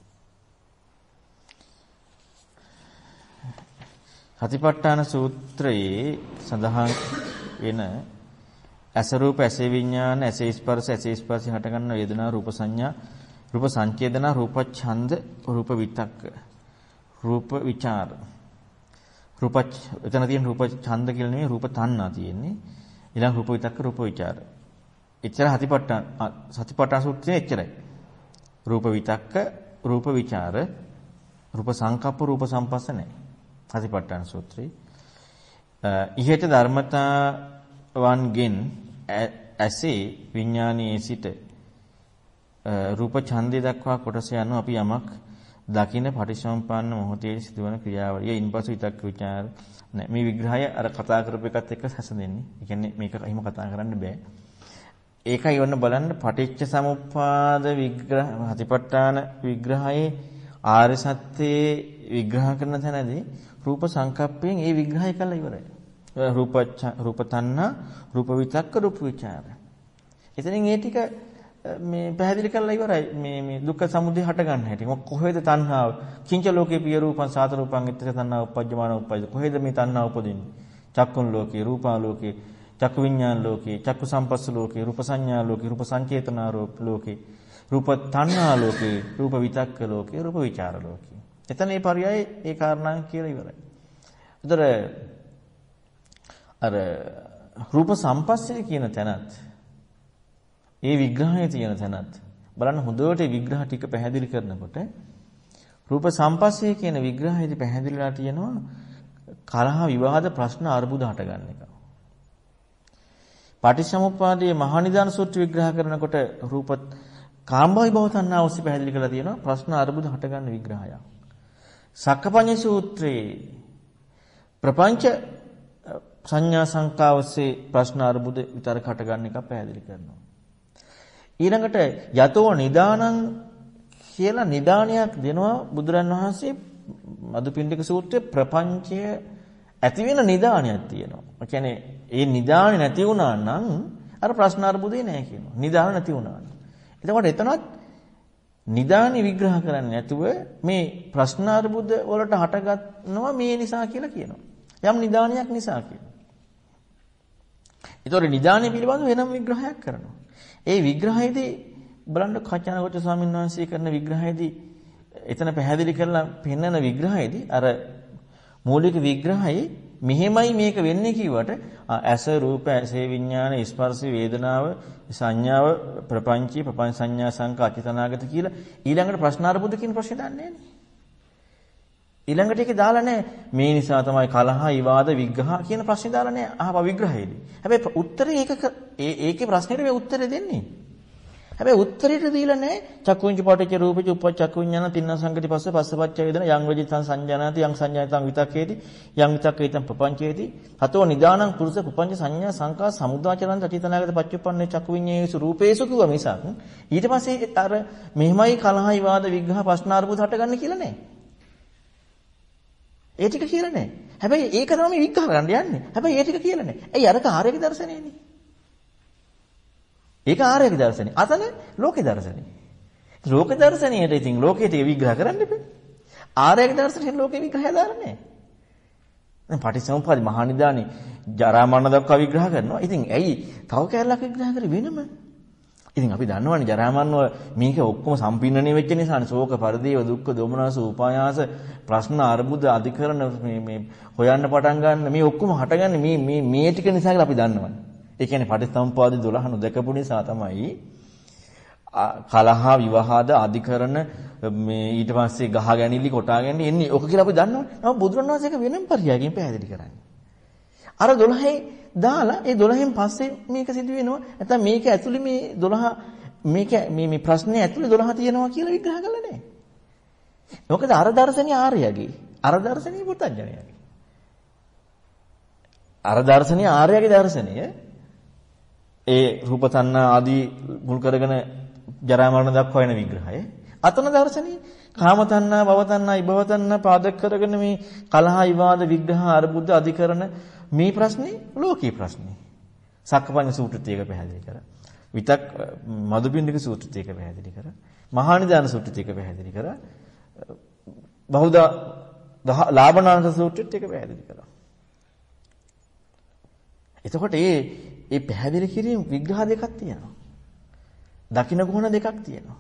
සතිපට්ඨාන සූත්‍රයේ සඳහන් වෙන ඇස රූප ඇසේ විඥාන ඇසේ ස්පර්ශ ඇසේ ස්පර්ශ හට ගන්න වේදනා රූප සංඥා රූප සංචේතනා රූප ඡන්ද රූප විතක්ක රූප විචාර රූප එතන තියෙන රූප ඡන්ද කියලා නෙමෙයි රූප තණ්හා තියෙන්නේ ඊළඟ රූප විතක්ක රූප විචාර එච්චර සතිපට්ඨාන සතිපට්ඨාන සූත්‍රයේ එච්චරයි රූප විතක්ක රූප විචාර රූප සංකප්ප රූප සම්පස්ස නැහැ සතිපට්ඨාන සූත්‍රයේ ඉහත ධර්මතාවන්ගෙන් ඇසේ විඥානයේ සිට රූප ඡන්දය දක්වා කොටස යන අපි යමක් දකින්න පටිච්චසමුප්පන්න මොහොතේ සිදුවන ක්‍රියාවලිය ඉන්පසු විතක් විචාර නෑ මේ විග්‍රහය අර කතා කරපු එකත් එක්ක හැසෙන්නේ. ඒ කියන්නේ මේක එහෙම කතා කරන්න බෑ. ඒකයි ඔන්න බලන්න පටිච්ච සමුප්පාද විග්‍රහ හතිපට්ඨාන විග්‍රහයේ ආර්ය සත්‍යයේ විග්‍රහ කරන තැනදී රූප සංකප්පයෙන් ඒ විග්‍රහය කළා ඉවරයි. රූප රූප තණ්හා රූප විතක්ක රූප විචාර. එතනින් ඒ ටික මේ පැහැදිලි කරලා ඉවරයි. මේ මේ දුක්ඛ සමුදය හට ගන්න හැටි. මොක කොහෙද තණ්හාව? කිංච ලෝකේ පිය රූපං සාත රූපං ඉත්තක තණ්හා උපජ්ජමාන උපජ්ජ. කොහෙද මේ තණ්හාව උපදින්නේ? චක්කුන් ලෝකේ, රූපා ලෝකේ, චක්කු විඤ්ඤාණ ලෝකේ, චක්කු සම්පස්ස ලෝකේ, රූප සංඥා ලෝකේ, රූප සංචේතනා ලෝකේ, රූප තණ්හා ලෝකේ, රූප විතක්ක ලෝකේ, රූප විචාර ලෝකේ. එතන මේ පරයය ඒ කාරණා කියලා ඉවරයි. උතර අර රූප සම්පස්සේ කියන තැනත් ඒ විග්‍රහයේ තියෙන තැනත් බලන්න හොඳට විග්‍රහ ටික පැහැදිලි කරනකොට රූප සම්පස්සේ කියන විග්‍රහයේදී පැහැදිලිලා තියෙනවා කලහ විවාද ප්‍රශ්න අර්බුද හට ගන්න එක. පටිච්චසමුප්පාදයේ මහා නිදාන සූත්‍ර විග්‍රහ කරනකොට රූප කාම්භවි භව තණ්හා ඔස්සේ පැහැදිලි කරලා තියෙනවා ප්‍රශ්න අර්බුද හට ගන්න විග්‍රහයක්. සක්කපඤ්ඤ සූත්‍රයේ ප්‍රපංච සංඥා සංකා ඔස්සේ ප්‍රශ්න අර්බුද විතරක් හට ගන්න එක පැහැදිලි කරනවා. ඊළඟට යතෝ නිදානං කියලා නිදානයක් දෙනවා බුදුරන් වහන්සේ මදුපිණ්ඩික සූත්‍රයේ ප්‍රපංචය ඇති වෙන නිදානයක් තියෙනවා. ඒ කියන්නේ ඒ නිදාන නැති වුණා නම් අර ප්‍රශ්න අර්බුදේ නැහැ කියනවා. නිදාන නැති වුණා නම්. එතකොට එතනත් නිදානි විග්‍රහ කරන්නේ නැතුව මේ ප්‍රශ්න අර්බුද වලට හටගන්නවා මේ නිසා කියලා කියනවා. යම් නිදානයක් නිසා කියනවා. ඒතකොට නිදානය පිළිබඳව වෙනම විග්‍රහයක් කරනවා. ඒ විග්‍රහයේදී බලන්න කචානගොච්ච ස්වාමීන් වහන්සේ කරන විග්‍රහයේදී එතන පැහැදිලි කරලා පෙන්වන විග්‍රහයේදී අර මූලික විග්‍රහයේ මෙහෙමයි මේක වෙන්නේ කිව්වට ඇස රූප ඇසේ විඥාන ස්පර්ශ වේදනාව සංඥාව ප්‍රපංචී ප්‍රපංච සංඥා සංකා අචිතනාගත කියලා ඊළඟට ප්‍රශ්නාර්බුද කියන ප්‍රශ්නේ දන්නේ නැහැ. ඊළඟට ඒකේ දාලා නැහැ මේ නිසා තමයි කලහ විවාද විග්‍රහ කියන ප්‍රශ්නේ දාලා නැහැ අහප විග්‍රහයේදී. හැබැයි උත්තරේ ඒක ඒකේ ප්‍රශ්නෙට මේ උත්තරේ දෙන්නේ. හැබැයි උත්තරේට දීලා නැහැ චක්කුංච පටිච්ච රූපච උප්පච්චක්කු විඤ්ඤාණ තින්න සංගති පස්ස පස්සපච්ච වේදන යං වජිතං සංජානාති යං සංජානතං විතක්කේති යං විතක්කේතං ප්‍රපංචේති හතෝ නිදානං පුරුෂ කුපංච සංඥා සංකා සමුදාචරං අචිතනාගත පච්චුප්පන්නේ චක්කු විඤ්ඤාණේසු රූපේසු කිව්වා මිසක් ඊට පස්සේ අර මෙහෙමයි කලහ විවාද විග්‍රහ ප්‍රශ්නාර්බුද හටගන්නේ කියලා නැහැ. ඒ ටික කියලා නැහැ. හැබැයි ඒක තමයි විග්‍රහ කරන්න යන්නේ. හැබැයි ඒ ටික කියලා නැහැ. ඇයි අරක ආර්යක දර්ශනයනේ. ඒක ආර්යක දර්ශනය. අතන ලෝකේ දර්ශනය. ලෝක දර්ශනයට ඉතින් ලෝකයට විග්‍රහ කරන්න බෑ. ආර්යක දර්ශනයෙන් ලෝකේ විග්‍රහය දාන්නේ. දැන් පටිච්චසමුප්පාද මහා නිදානේ ජරා මරණ දක්වා විග්‍රහ කරනවා. ඉතින් ඇයි තව කැලලක් විග්‍රහ කරේ වෙනම? ඉතින් අපි දන්නවනේ ජරා මරණ මේක ඔක්කොම සම්පින්නණය වෙච්ච නිසානේ ශෝක පරිදේව දුක්ඛ දෝමනස උපායාස ප්‍රශ්න අර්බුද අධිකරණ මේ මේ හොයන්න පටන් ගන්න මේ ඔක්කොම හටගන්නේ මේ මේ මේ ටික නිසා කියලා අපි දන්නවනේ. ඒ කියන්නේ පටිච්චසමුප්පාද දොළහ නොදකපු නිසා තමයි කලහ විවාද අධිකරණ මේ ඊට පස්සේ ගහ ගැනීමලි කොටා ගැනීම එන්නේ. ඔක කියලා අපි දන්නවනේ. නම බුදුරණවහන්සේ එක වෙනම පරියාගයෙන් පැහැදිලි කරන්නේ. අර දොළහෙන් දාලා ඒ දොළහෙන් පස්සේ මේක සිදු වෙනවා. නැත්නම් මේක ඇතුලේ මේ දොළහ මේක මේ මේ ප්‍රශ්නේ ඇතුලේ දොළහ තියෙනවා කියලා විග්‍රහ කළා නෑ. මොකද අර දර්ශනීය ආර්යගේ අර දර්ශනීය පුතඥයාගේ අර දර්ශනීය ආර්යගේ දර්ශනය ඒ රූප තණ්හා ආදී මුල් කරගෙන ජරා මරණ දක්වා වෙන විග්‍රහය. අතන දර්ශනීය කාම තණ්හා, භව තණ්හා, විභව තණ්හා පාදක කරගෙන මේ කලහ විවාද විග්‍රහ අර්බුද අධිකරණ මේ ප්‍රශ්නේ ලෝකී ප්‍රශ්නේ. සක්කපඤ්ඤ සූත්‍රයත් ඒක පැහැදිලි කරා. විතක් මදුපිණ්ඩික සූත්‍රයත් ඒක පැහැදිලි කරා. මහා නිදාන සූත්‍රයත් ඒක පැහැදිලි කරා. බහුදා ලාභනාන්ත සූත්‍රයත් ඒක පැහැදිලි කරා. එතකොට මේ මේ පැහැදිලි කිරීම විග්‍රහ දෙකක් තියෙනවා. දකින්න කොහොන දෙකක් තියෙනවා.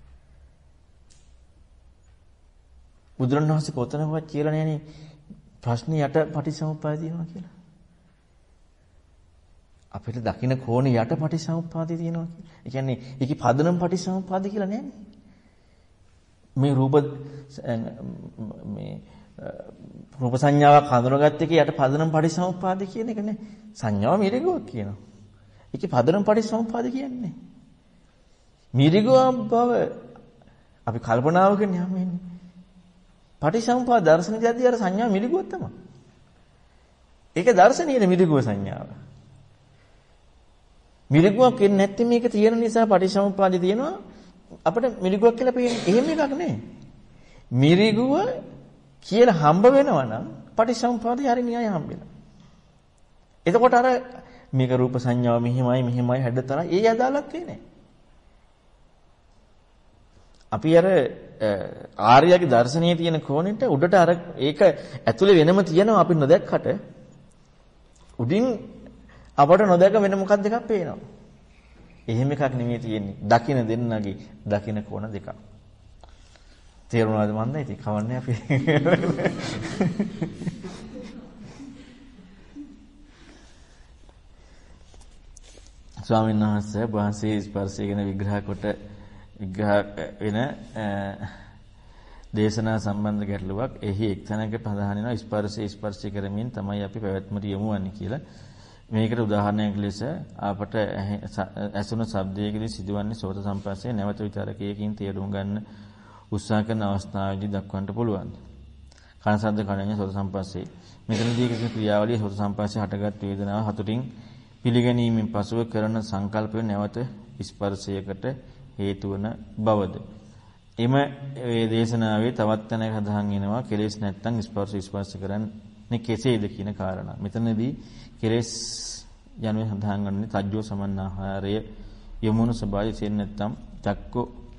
බුදුරණවහන්සේ කොතනකවත් කියලා නෑනේ ප්‍රශ්නේ යට පටිච්චසමුප්පාදය තියෙනවා කියලා. අපිට දකින්න කෝණේ යට පටිච්චසමුප්පාදය තියෙනවා කියලා. ඒ කියන්නේ ඒකේ පදනම් පටිච්චසමුප්පාදය කියලා නෑනේ. මේ රූප මේ රූප සංඥාවක් හඳුනාගත්ත එකේ යට පදනම් පටිච්චසමුප්පාද කියන එකනේ. සංඥාව මිරිගුවක් කියනවා. ඒකේ පදනම් පටිච්චසමුප්පාද කියන්නේ. මිරිගුවක් බව අපි කල්පනාවකින් යන්නේ. පටිච්චසමුප්පාද දර්ශනයේදී අර සංඥා මිරිගුවක් තමයි. ඒක දර්ශනීය මිරිගුව සංඥාව. මිරිගුවක් කියන්නේ නැත්නම් මේක තියෙන නිසා පටිච්චසමුප්පාදේ තියෙනවා අපිට මිරිගුවක් කියලා පේන්නේ. එහෙම එකක් නෙවෙයි. මිරිගුව කියලා හම්බ වෙනවා නම් පටිච්චසමුප්පාදේ හරි න්‍යාය හම්බෙනවා. එතකොට අර මේක රූප සංඥාව මෙහිමයි මෙහිමයි හැඩතල ඒ අදාළක් වෙන්නේ. අපි අර ආර්යගේ දර්ශනයේ තියෙන කෝණෙට උඩට අර ඒක ඇතුලේ වෙනම තියෙනවා අපි නොදැක්කට උඩින් අපට නොදැක වෙන මොකක්ද එකක් පේනවා. එහෙම එකක් නෙමෙයි තියෙන්නේ. දකින දෙන්නගේ දකින කෝණ දෙකක්. තේරුණාද මන්ද? ඉතින් කවන්නේ අපි. ස්වාමීන් වහන්සේ වහන්සේ ස්පර්ශය ගැන විග්‍රහ කොට විග්‍රහ වෙන දේශනා සම්බන්ධ ගැටලුවක් එහි එක්තැනක ප්‍රධාන වෙනවා ස්පර්ශය ස්පර්ශය කරමින් තමයි අපි පැවැත්මට යමු වන්නේ කියලා. මේකට උදාහරණයක් ලෙස අපට ඇසුණු ශබ්දයකදී සිදුවන්නේ සෝත සම්පස්සේ නැවත විතරකයකින් තේරුම් ගන්න උත්සාහ කරන අවස්ථාවේදී දක්වන්න පුළුවන්. කන ශබ්ද කණ්ඤ සෝත සම්පස්සේ මෙතනදී කිසිම ක්‍රියාවලිය සෝත සම්පස්සේ හටගත් වේදනාව හතුටින් පිළිගැනීමෙන් පසුව කරන සංකල්පය නැවත ස්පර්ශයකට හේතු වන බවද. එම මේ දේශනාවේ තවත් තැනක සඳහන් වෙනවා කෙලෙස් නැත්තම් ස්පර්ශ ස්පර්ශ කරන්නේ කෙසේද කියන කාරණා. මෙතනදී කෙලෙස් යනුවෙන් සඳහන් කරන්නේ තජ්ජෝ සමන්නාහාරය යමුණු ස්වභාවය තේරෙන්නේ නැත්තම් චක්ක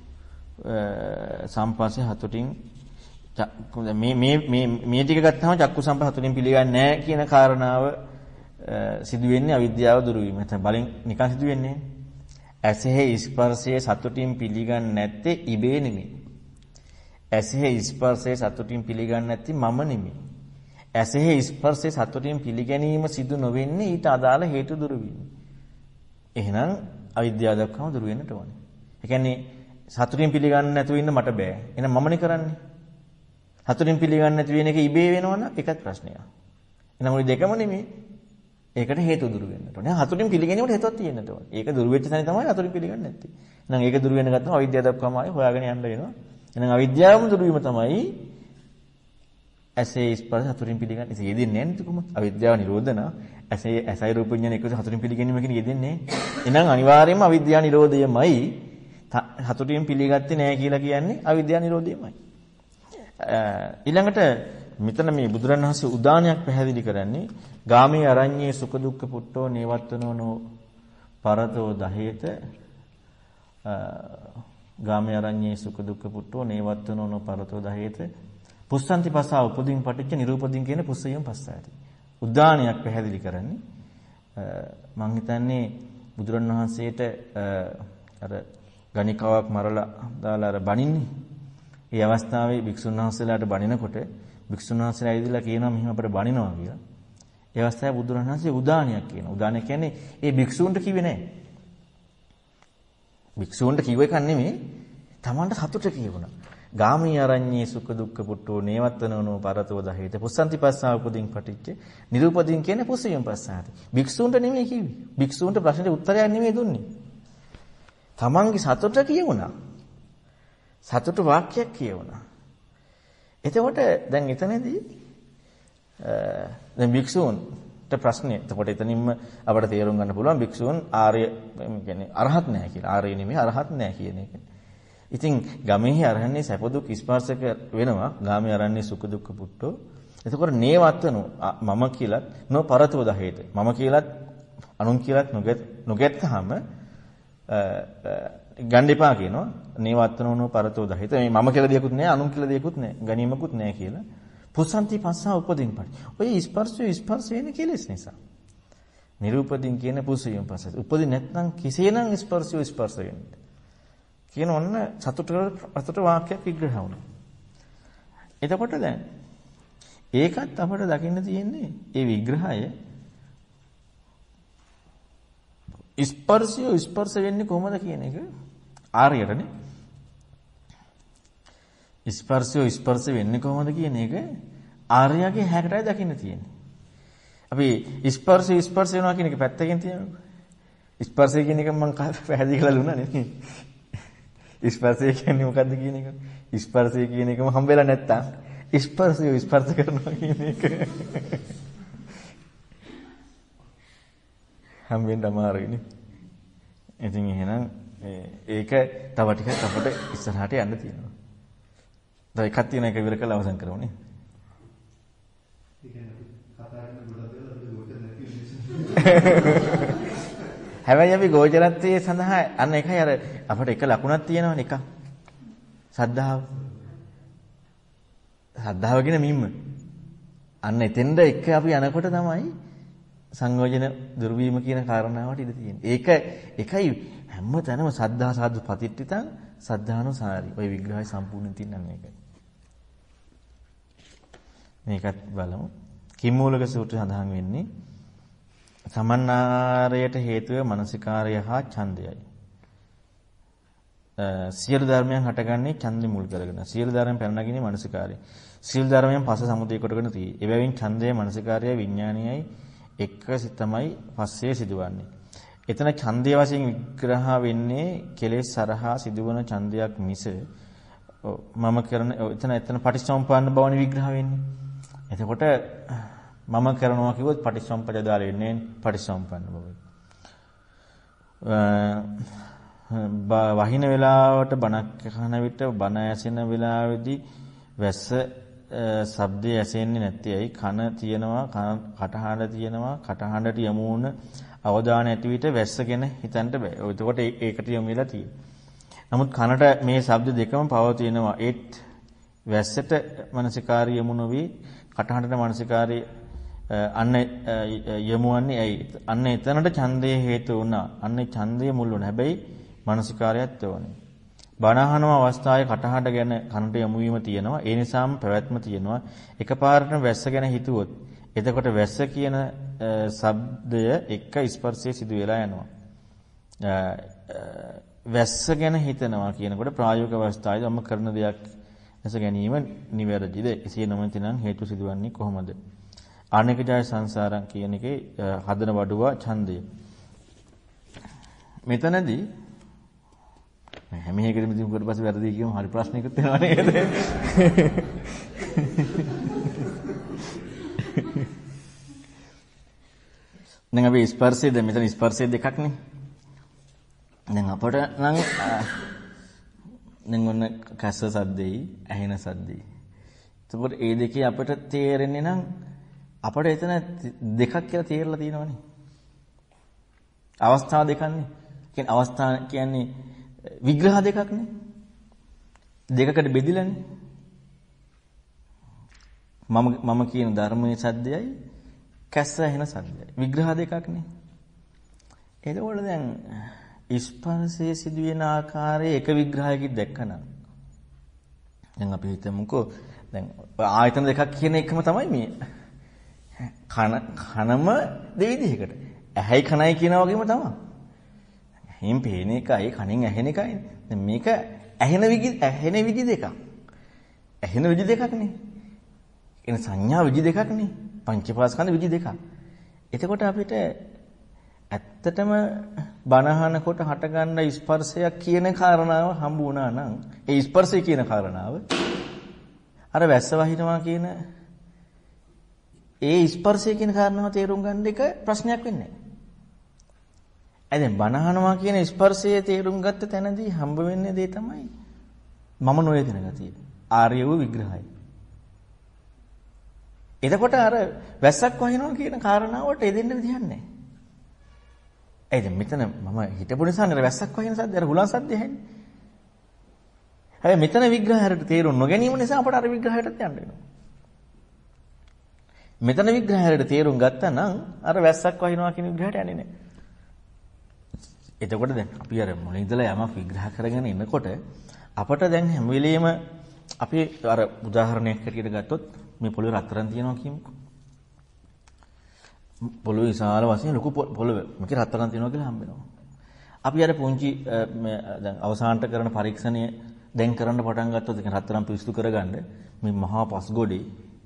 සම්පස්සේ හතුටින් මේ මේ මේ මේ ටික ගත්තාම චක්කු සම්පස්සේ හතුටින් පිළිගන්නේ නැහැ කියන කාරණාව සිදු වෙන්නේ අවිද්‍යාව දුරු වීම. නැත්නම් බලෙන් නිකන් සිදු වෙන්නේ. ඇසෙහි ස්පර්ශයේ සතුටින් පිළිගන්නේ නැත්තේ ඉබේ නෙමෙයි. ඇසෙහි ස්පර්ශයේ සතුටින් පිළිගන්නේ නැත්තේ මම නෙමෙයි. ඇසෙහි ස්පර්ශයේ සතුටින් පිළිගැනීම සිදු නොවෙන්නේ ඊට අදාළ හේතු දුරු වීම. එහෙනම් අවිද්‍යාව දක්වම දුරු වෙන්නට ඕනේ. ඒ කියන්නේ සතුටින් පිළිගන්නේ නැතුව ඉන්න මට බෑ. එහෙනම් මමනේ කරන්නේ. සතුටින් පිළිගන්නේ නැති වෙන එක ඉබේ වෙනවනම් ඒකත් ප්‍රශ්නයක්. එහෙනම් ওই දෙකම නෙමෙයි. ඒකට හේතු දුරු වෙන්නට ඕනේ. හතුටින් පිළිගැනීමට හේතුවක් තියෙන්නට ඕනේ. ඒක දුරු වෙච්ච තැන තමයි හතුටින් පිළිගන්නේ නැත්තේ. එහෙනම් ඒක දුරු වෙන ගත්තම අවිද්‍යාව දක්වාම ආයේ හොයාගෙන යන්න වෙනවා. එහෙනම් අවිද්‍යාවම දුරු වීම තමයි ඇසේ ස්පර්ශ හතුටින් පිළිගන්නේ. ඒක යෙදෙන්නේ නැහැ නේද කොහොමද? අවිද්‍යාව නිරෝධන ඇසේ ඇසයි රූප විඥාන එකතු හතුටින් පිළිගැනීම කියන යෙදෙන්නේ නැහැ. එහෙනම් අනිවාර්යයෙන්ම අවිද්‍යාව නිරෝධයමයි හතුටින් පිළිගත්තේ නැහැ කියලා කියන්නේ අවිද්‍යාව නිරෝධයමයි. ඊළඟට මෙතන මේ බුදුරණවහන්සේ උදානයක් පැහැදිලි කරන්නේ ගාමී අරඤ්ඤේ සුඛ දුක්ඛ පුට්ඨෝ නේවත්තනෝනෝ පරතෝ දහේත ගාමී අරඤ්ඤේ සුඛ දුක්ඛ පුට්ඨෝ නේවත්තනෝනෝ පරතෝ දහේත පුස්සන්ති පසා උපදීන් පටිච්ච නිරූපදීන් කියන පුස්සයන් පස්සාති. උදානයක් පැහැදිලි කරන්නේ මම හිතන්නේ බුදුරණවහන්සේට අර ගණිකාවක් මරලා දාලා අර බණින්නේ. ඒ අවස්ථාවේ භික්ෂුන් වහන්සේලාට බණිනකොට භික්ෂුන් වහන්සේලා ඉදලා කියනවා මෙහෙම අපිට බණිනවා කියලා. ඒ අවස්ථාවේ බුදුරණවහන්සේ උදානයක් කියනවා. උදානය කියන්නේ ඒ භික්ෂූන්ට කිව්වේ නැහැ. භික්ෂූන්ට කිව්ව එකක් නෙමෙයි. Tamanට සතුට කියවුණා. ගාමී අරඤ්ඤේ සුඛ දුක්ඛ පුට්ඨෝ නේවත්තනෝනෝ පරතෝ දහේත පුස්සන්ති පස්සා උපදීන් පටිච්ච නිරූපදීන් කියන්නේ පුස්සයන් පස්සාති. භික්ෂූන්ට නෙමෙයි කිව්වේ. භික්ෂූන්ට ප්‍රශ්නෙට උත්තරයක් නෙමෙයි දුන්නේ. Tamanගේ සතුට කියවුණා. සතුට වාක්‍යයක් කියවුණා. එතකොට දැන් එතනදී දැන් භික්ෂූන්ට ප්‍රශ්නේ එතකොට එතනින්ම අපිට තේරුම් ගන්න පුළුවන් භික්ෂූන් ආර්ය කියන්නේ අරහත් නැහැ කියලා. ආර්ය නෙමෙයි අරහත් නැහැ කියන එක. ඉතින් ගමෙහි අරහන්නේ සැප දුක් ස්පර්ශක වෙනවා. ගාමී අරන්නේ සුඛ දුක්ඛ පුට්ඨෝ. එතකොට නේවත්තනෝ මම කියලත් නෝ පරතෝ දහේත. මම කියලත් අනුන් කියලත් නොගත් නොගත්තාම ගන්න එපා කියනවා. නේවත්තනෝ පරතෝ දහේත. මේ මම කියලා දෙයක්වත් නැහැ අනුන් කියලා දෙයක්වත් නැහැ. ගැනීමකුත් නැහැ කියලා. පුස්සන්ති පස්සා උපදින් පරි. ඔය ස්පර්ශය ස්පර්ශ වෙන කෙලෙස් නිසා. නිරූපදින් කියන පුස්සයන් පස්ස. උපදින් නැත්නම් කිසේනම් ස්පර්ශය ස්පර්ශ වෙන්නේ. කියන ඔන්න සතුට සතුට වාක්‍යයක් විග්‍රහ වුණා. එතකොට දැන් ඒකත් අපිට දකින්න තියෙන්නේ ඒ විග්‍රහය ස්පර්ශය ස්පර්ශ වෙන්නේ කොහොමද කියන එක ආර්යයටනේ. ස්පර්ශය ස්පර්ශ වෙන්නේ කොහොමද කියන එක ආර්යගේ හැකටයි දකින්න තියෙන්නේ. අපි ස්පර්ශ ස්පර්ශ වෙනවා කියන එක පැත්තකින් තියනවා. ස්පර්ශය කියන එක මම පැහැදිලි කරලා දුන්නා නේ. ස්පර්ශය කියන්නේ මොකද්ද කියන එක? ස්පර්ශය කියන එකම හම්බෙලා නැත්තම් ස්පර්ශය ස්පර්ශ කරනවා කියන එක හම්බෙන්න අමාරුයි නේ. ඉතින් එහෙනම් ඒක තව ටිකක් අපිට ඉස්සරහට යන්න තියෙනවා. දැන් එකක් තියෙන එක ඉවර කරලා අවසන් කරමු නේ. හැබැයි අපි ගෝචරත්වයේ සඳහා අන්න එකයි අර අපිට එක ලකුණක් තියෙනවනේ එකක්. සද්ධාව. සද්ධාව කියන මිම්ම. අන්න එතෙන්ද එක අපි යනකොට තමයි සංයෝජන දුර්වීම කියන කාරණාවට ඉඳ තියෙන්නේ. ඒක එකයි හැම තැනම සද්ධා සාදු පතිට්ඨිතං සද්ධානුසාරි. ওই විග්‍රහය සම්පූර්ණයෙන් තියෙනවා මේක. මේකත් බලමු. කිම්මූලක සූත්‍රය සඳහන් වෙන්නේ සමන්නාරයට හේතුව මනසිකාරය හා ඡන්දයයි. සියලු ධර්මයන් හටගන්නේ ඡන්දෙ මුල් කරගෙන. සියලු ධර්මයන් පැන නගින්නේ මනසිකාරය. සියලු ධර්මයන් පස සමුදය කොටගෙන තියෙයි. එබැවින් ඡන්දය මනසිකාරය විඥානයයි එක සිතමයි පස්සේ සිදුවන්නේ. එතන ඡන්දය වශයෙන් විග්‍රහ වෙන්නේ කෙලෙස් සරහා සිදුවන ඡන්දයක් මිස මම කරන එතන එතන පටිච්චසමුප්පාදන බවනේ විග්‍රහ වෙන්නේ. එතකොට මම කරනවා කිව්වොත් පටිච්චසමුප්පාදය දාලා වෙන්නේ පටිච්චසමුප්පන්න බව. වහින වෙලාවට බණක් අහන විට බණ ඇසෙන වෙලාවේදී වැස්ස ශබ්දය ඇසෙන්නේ නැත්තේයි කන තියෙනවා කටහඬ තියෙනවා කටහඬට යමු වුණ අවධානය ඇති විට වැස්ස ගැන හිතන්න බෑ. එතකොට ඒකට යමු වෙලා තියෙනවා. නමුත් කනට මේ ශබ්ද දෙකම පවතිනවා. ඒත් වැස්සට මනසිකාරිය යමු නොවි කටහඬට මනසිකාරිය අන්න යමුවන්නේ ඇයි? අන්න එතනට ඡන්දයේ හේතු වුණා. අන්න ඡන්දයේ මුල් වුණා. හැබැයි මනසිකාරයත් ඕනේ. බණහනම අවස්ථාවේ කටහඬ ගැන කනට යොමු වීම තියෙනවා. ඒ නිසාම පැවැත්ම තියෙනවා. එකපාරටම වැස්ස ගැන හිතුවොත් එතකොට වැස්ස කියන ශබ්දය එක ස්පර්ශයේ සිදු වෙලා යනවා. වැස්ස ගැන හිතනවා කියනකොට ප්‍රායෝගික අවස්ථාවේදී මම කරන දෙයක් ඇස ගැනීම නිවැරදිද? එසේ නොමැතිනම් හේතු සිදුවන්නේ කොහොමද? අනේක ජය සංසාරම් කියන එකේ හදන වඩුවා ඡන්දය. මෙතනදී හැම එකකටම ඉතින් කොට පස්සේ වැරදි කියමු හරි ප්‍රශ්නයකට එනවා නේද? දැන් අපි ස්පර්ශය දැන් මෙතන ස්පර්ශය දෙකක් නේ. දැන් අපට නම් දැන් ඔන්න කස්ස සද්දෙයි ඇහෙන සද්දෙයි. එතකොට ඒ දෙකේ අපට තේරෙන්නේ නම් අපට එතන දෙකක් කියලා තේරලා තියෙනවනේ. අවස්ථා දෙකක්නේ. කියන්නේ අවස්ථා කියන්නේ විග්‍රහ දෙකක්නේ. දෙකකට බෙදිලානේ. මම මම කියන ධර්මයේ සද්දයයි කැස්ස ඇහෙන සද්දයයි. විග්‍රහ දෙකක්නේ. එතකොට දැන් ස්පර්ශයේ සිදුවෙන ආකාරයේ එක විග්‍රහයකින් දැක්කනම් දැන් අපි හිතමුකෝ දැන් ආයතන දෙකක් කියන එකම තමයි මේ කන කනම දෙවිදිහකට ඇහැයි කනයි කියන වගේම තමයි. ඇහෙන් පේන එකයි කනෙන් ඇහෙන එකයි. දැන් මේක ඇහෙන විදි ඇහෙන විදි දෙකක්. ඇහෙන විදි දෙකක්නේ. එන සංඥා විදි දෙකක්නේ. පංචපාස්කන්ධ විදි දෙකක්. එතකොට අපිට ඇත්තටම බණහනකොට හටගන්න ස්පර්ශයක් කියන කාරණාව හම්බ වුණා නම් ඒ ස්පර්ශය කියන කාරණාව අර වැස්ස වහිනවා කියන ඒ ස්පර්ශය කියන කාරණාව තේරුම් ගන්න එක ප්‍රශ්නයක් වෙන්නේ නැහැ. ඒ දැන් බණහනවා කියන ස්පර්ශයේ තේරුම් ගත්ත තැනදී හම්බ වෙන්නේ දේ තමයි මම නොයදෙන ගතිය. ආර්ය වූ විග්‍රහය. එතකොට අර වැස්සක් වහිනවා කියන කාරණාවට එදෙන්න විදිහක් නැහැ. ඒ දැන් මෙතන මම හිතපු නිසා නේද වැස්සක් වහින සද්ද අර හුලන් සද්ද ඇහෙන්නේ. හැබැයි මෙතන විග්‍රහයට තේරුම් නොගැනීම නිසා අපට අර විග්‍රහයටත් යන්න වෙනවා. මෙතන විග්‍රහයට තේරුම් ගත්තා නම් අර වැස්සක් වහිනවා කියන විග්‍රහයට යන්නේ නැහැ. එතකොට දැන් අපි අර මොන ඉඳලා යමක් විග්‍රහ කරගෙන ඉන්නකොට අපට දැන් හැම වෙලෙම අපි අර උදාහරණයක් හැටියට ගත්තොත් මේ පොළොවේ රත්තරන් තියෙනවා කියමුකෝ. පොළොවේ විශාල වශයෙන් ලොකු පොළොව මේකේ රත්තරන් තියෙනවා කියලා හම්බ වෙනවා. අපි අර පුංචි දැන් අවසානට කරන පරීක්ෂණය දැන් කරන්න පටන් ගත්තොත් ඒක රත්තරන් පිරිසිදු කරගන්න මේ මහා පස් ගොඩේ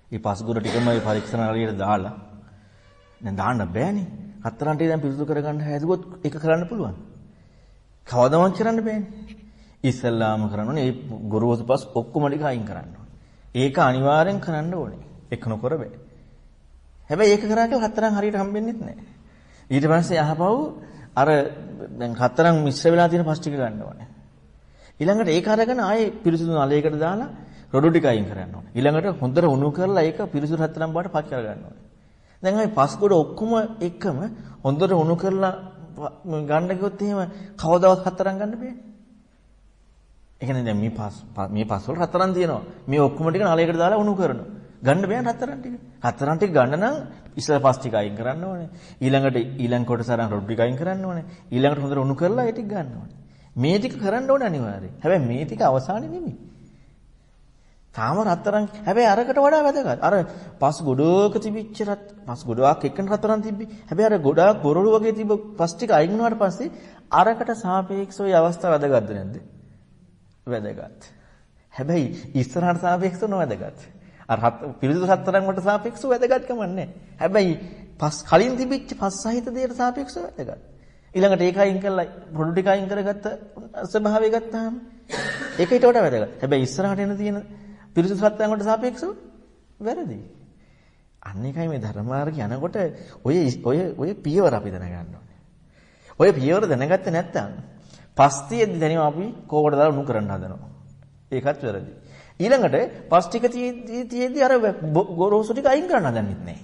මේ පස්ගොඩ ටිකම මේ පරීක්ෂණ නලියට දාලා දැන් දාන්න බෑනේ. හතරන් ටික දැන් පිරිසුදු කරගන්න හැදුවොත් ඒක කරන්න පුළුවන්. කවදාවත් කරන්න බෑනේ. ඉස්සල්ලාම කරන්න ඕනේ මේ ගොරෝසු පස් ඔක්කොම ටික අයින් කරන්න ඕනේ. ඒක අනිවාර්යෙන් කරන්න ඕනේ. ඒක නොකර බෑ. හැබැයි ඒක කරා කියලා හතරන් හරියට හම්බෙන්නේ නැහැ. ඊට පස්සේ අහපව් අර දැන් හතරන් මිශ්‍ර වෙලා තියෙන පස් ටික ගන්න ඕනේ. ඊළඟට ඒක අරගෙන ආයේ පිරිසුදු නලයකට දාලා රොඩු ටික අයින් කරන්න ඕනේ. ඊළඟට හොඳට උණු කරලා ඒක පිරිසුදු හතරන් බාට පත් කර ගන්න ඕනේ. දැන් ආයේ පස් ගොඩ ඔක්කොම එකම හොඳට උණු කරලා ගන්න ගියොත් එහෙම කවදාවත් හතරන් ගන්න බෑනේ. ඒ කියන්නේ දැන් මේ පස් මේ පස් වල හතරන් තියෙනවා. මේ ඔක්කොම ටික නලයකට දාලා උණු කරනවා. ගන්න බෑ හතරන් ටික. හතරන් ටික ගන්න නම් ඉස්සර පස් ටික අයින් කරන්න ඕනේ. ඊළඟට ඊළඟ කොටස අරන් රොඩු ටික අයින් කරන්න ඕනේ. ඊළඟට හොඳට උණු කරලා ඒ ටික ගන්න ඕනේ. මේ ටික කරන්න ඕනේ අනිවාර්යයෙන්. හැබැයි මේ ටික අවසානේ නෙමෙයි. තාම රත්තරන් හැබැයි අරකට වඩා වැදගත්. අර පස් ගොඩක තිබිච්ච රත් පස් ගොඩක් එක්කන රත්තරන් තිබ්බි. හැබැයි අර ගොඩක් බොරළු වගේ තිබ්බ පස් ටික අයින් වුණාට පස්සේ අරකට සාපේක්ෂව ඒ අවස්ථාව වැදගත්ද නැද්ද? වැදගත්. හැබැයි ඉස්සරහට සාපේක්ෂව නොවැදගත්. අර පිරිසිදු රත්තරන් වලට සාපේක්ෂව වැදගත්කම නැහැ. හැබැයි පස් කලින් තිබිච්ච පස් සහිත දෙයට සාපේක්ෂව වැදගත්. ඊළඟට ඒක අයින් කරලා පොඩු ටික අයින් කරගත්ත ස්වභාවය ගත්තාම ඒක ඊට වඩා වැදගත්. හැබැයි ඉස්සරහට එන තියෙන පිරිසිදු රත්තරන් වලට සාපේක්ෂව වැරදි. අන්න එකයි මේ ධර්ම මාර්ගය යනකොට ඔය ඔය ඔය පියවර අපි දැනගන්න ඕනේ. ඔය පියවර දැනගත්තේ නැත්නම් පස්තියෙදි දැනීම අපි කෝකට දාලා උණු කරන්න හදනවා. ඒකත් වැරදි. ඊළඟට පස් ටික තියෙද්දි අර ගොරෝසු ටික අයින් කරන්න හදන්නෙත් නැහැ.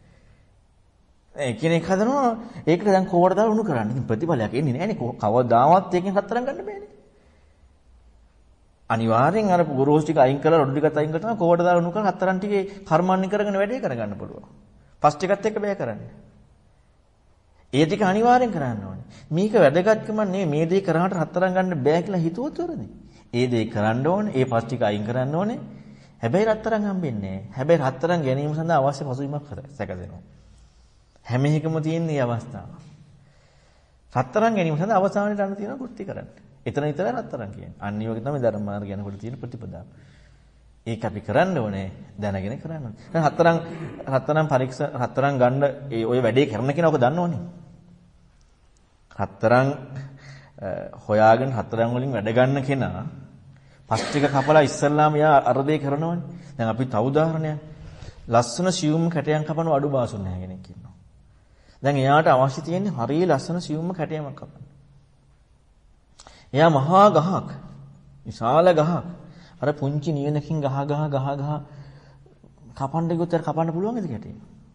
ඒ කෙනෙක් හදනවා ඒකට දැන් කෝකට දාලා උණු කරන්න. ඉතින් ප්‍රතිඵලයක් එන්නේ නැහැනේ. කවදාවත් එකෙන් හතරක් ගන්න බෑනේ. අනිවාර්යෙන් අර ගොරෝසු ටික අයින් කරලා රොඩු ටිකත් අයින් කරලා කෝකට දාලා උණු කරලා හතරන් ටිකේ කර්මන්නේ කරගෙන වැඩේ කරගන්න පුළුවන්. පස් ටිකත් එක්ක බෑ කරන්න. ඒ ටික අනිවාර්යෙන් කරන්න ඕනේ. මේක වැදගත්කම නෙමෙයි මේ දේ කරාට හතරන් ගන්න බෑ කියලා හිතුවොත් වරදී. ඒ දේ කරන්න ඕනේ, ඒ පස් ටික අයින් කරන්න ඕනේ. හැබැයි රත්තරන් හම්බෙන්නේ නැහැ. හැබැයි රත්තරන් ගැනීම සඳහා අවශ්‍ය පසුබිමක් සැකසෙනවා. හැම එකම තියෙන මේ අවස්ථාව. රත්තරන් ගැනීම සඳහා අවසානයේ යන තියෙන කෘත්‍ය කරන්න. එතන විතරයි රත්තරන් කියන්නේ. අන්න ඒ වගේ තමයි ධර්ම මාර්ගය යනකොට තියෙන ප්‍රතිපදාව. ඒක අපි කරන්න ඕනේ දැනගෙන කරන්න ඕනේ. දැන් රත්තරන් රත්තරන් පරීක්ෂා රත්තරන් ගන්න ඒ ඔය වැඩේ කරන කෙනා ඔක දන්නවනේ. රත්තරන් හොයාගෙන හතරන් වලින් වැඩ ගන්න කෙනා පස් ටික කපලා ඉස්සල්ලාම යා අර දේ කරනවනේ. දැන් අපි තව උදාහරණයක්. ලස්සන සියුම් කැටයන් කපන අඩු බාසුන් නැහැ කෙනෙක් ඉන්නවා. දැන් එයාට අවශ්‍ය තියෙන්නේ හරිය ලස්සන සියුම් කැටයමක් කපන්න. එයා මහා ගහක්. විශාල ගහක්. අර පුංචි නියනකින් ගහ ගහ ගහ ගහ කපන්න ගියොත් අර කපන්න පුළුවන්ද කැටේ?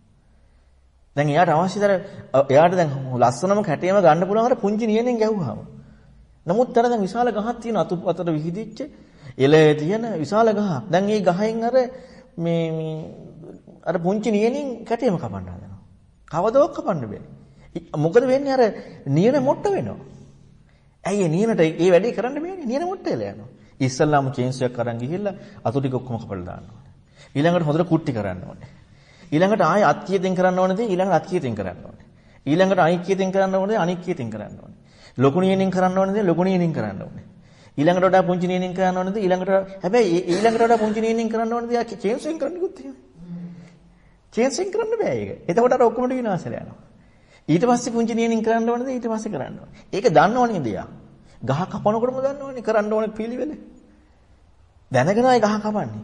දැන් එයාට අවශ්‍යතර එයාට දැන් ලස්සනම කැටේම ගන්න පුළුවන් අර පුංචි නියනෙන් ගැහුවාම. නමුත් අර දැන් විශාල ගහක් තියෙන අතු අතට විහිදිච්ච එළේ තියෙන විශාල ගහක්. දැන් මේ ගහෙන් අර මේ මේ අර පුංචි නියනෙන් කැටේම කපන්න හදනවා. කවදාවත් කපන්න බෑ. මොකද වෙන්නේ අර නියන මොට්ට වෙනවා. ඇයි ඒ නියනට ඒ වැඩේ කරන්න බෑනේ. නියන මොට්ට එලා යනවා. ඉස්සල්ලාම චේන්ස් එකක් අරන් ගිහිල්ලා අතු ටික ඔක්කොම කපලා දාන්න ඕනේ. ඊළඟට හොඳට කුට්ටි කරන්න ඕනේ. ඊළඟට ආයෙ අත්කියතෙන් කරන්න ඕනේ දේ ඊළඟට අත්කියතෙන් කරන්න ඕනේ. ඊළඟට අනික්කියතෙන් කරන්න ඕනේ අනික්කියතෙන් කරන්න ඕනේ. ලොකු නියනෙන් කරන්න ඕනේ දේ ලොකු නියනෙන් කරන්න ඕනේ. ඊළඟට වඩා පුංචි නියනෙන් කරන්න ඕනේ දේ ඊළඟට හැබැයි ඊළඟට වඩා පුංචි නියනෙන් කරන්න ඕනේ දේ චේන්ස් එකෙන් කරන්න කිව්වොත් එහෙම. චේන්ස් එකෙන් කරන්න බෑ ඒක. එතකොට අර ඔක්කොම ටික විනාශලා යනවා. ඊට පස්සේ පුංචි නියනෙන් කරන්න ඕනේ දේ ඊට පස්සේ කරන්න ඕනේ. ඒක දන්නවනේ දෙයක්. ගහ කපනකොටම දන්නවනේ කරන්න ඕනේ පිළිවෙල. දැනගෙනයි ගහ කපන්නේ.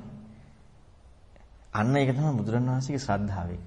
අන්න ඒක තමයි බුදුරණවහන්සේගේ ශ්‍රද්ධාව එක.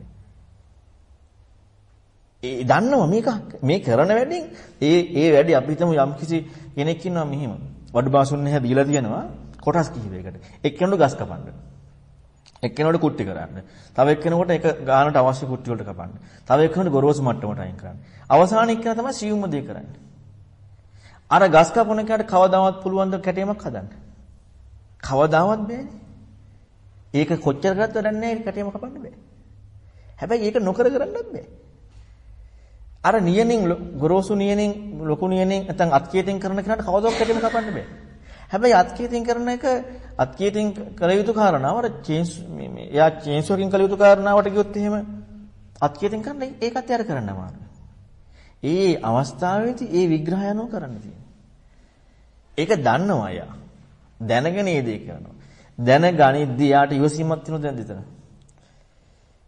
ඒ දන්නවා මේක මේ කරන වැඩෙන් ඒ ඒ වැඩි අපි හිතමු යම් කිසි කෙනෙක් ඉන්නවා මෙහිම වඩු බාසුන් නැහැ දීලා තියෙනවා කොටස් කිහිපයකට. එක්කෙනෙකුට ගස් කපන්න. එක්කෙනෙකුට කුට්ටි කරන්න. තව එක්කෙනෙකුට එක ගානට අවශ්‍ය කුට්ටි වලට කපන්න. තව එක්කෙනෙකුට ගොරෝසු මට්ටමට අයින් කරන්න. අවසාන එක්කෙනා තමයි සියුම්ම දේ කරන්නේ. අර ගස් කපන එකට කවදාවත් පුළුවන් ද කැටයමක් හදන්න. කවදාවත් බෑනේ. ඒක කොච්චර කරත් වැඩක් නැහැ කැටයම කපන්න බෑ. හැබැයි ඒක නොකර කරන්නත් බෑ. අර නියනෙන් ගොරෝසු නියනෙන් ලොකු නියනෙන් නැත්නම් අත්කීතෙන් කරන කෙනාට කවදාවත් කැටයම කපන්න බෑ. හැබැයි අත්කීතෙන් කරන එක අත්කීතෙන් කළ යුතු කාරණාව අර චේන්ස් මේ මේ එයා චේන්ස් වලින් කළ යුතු කාරණාවට ගියොත් එහෙම අත්කීතෙන් කරන්න ඒකත් යාර කරන්න අමාරුයි. ඒ අවස්ථාවේදී ඒ විග්‍රහය අනුව කරන්න තියෙනවා. ඒක දන්නවා යා. දැනගෙන ඒ දේ කරනවා. දැනගනිද්දී යාට ඉවසීමක් තියෙනවද නැද්ද එතන?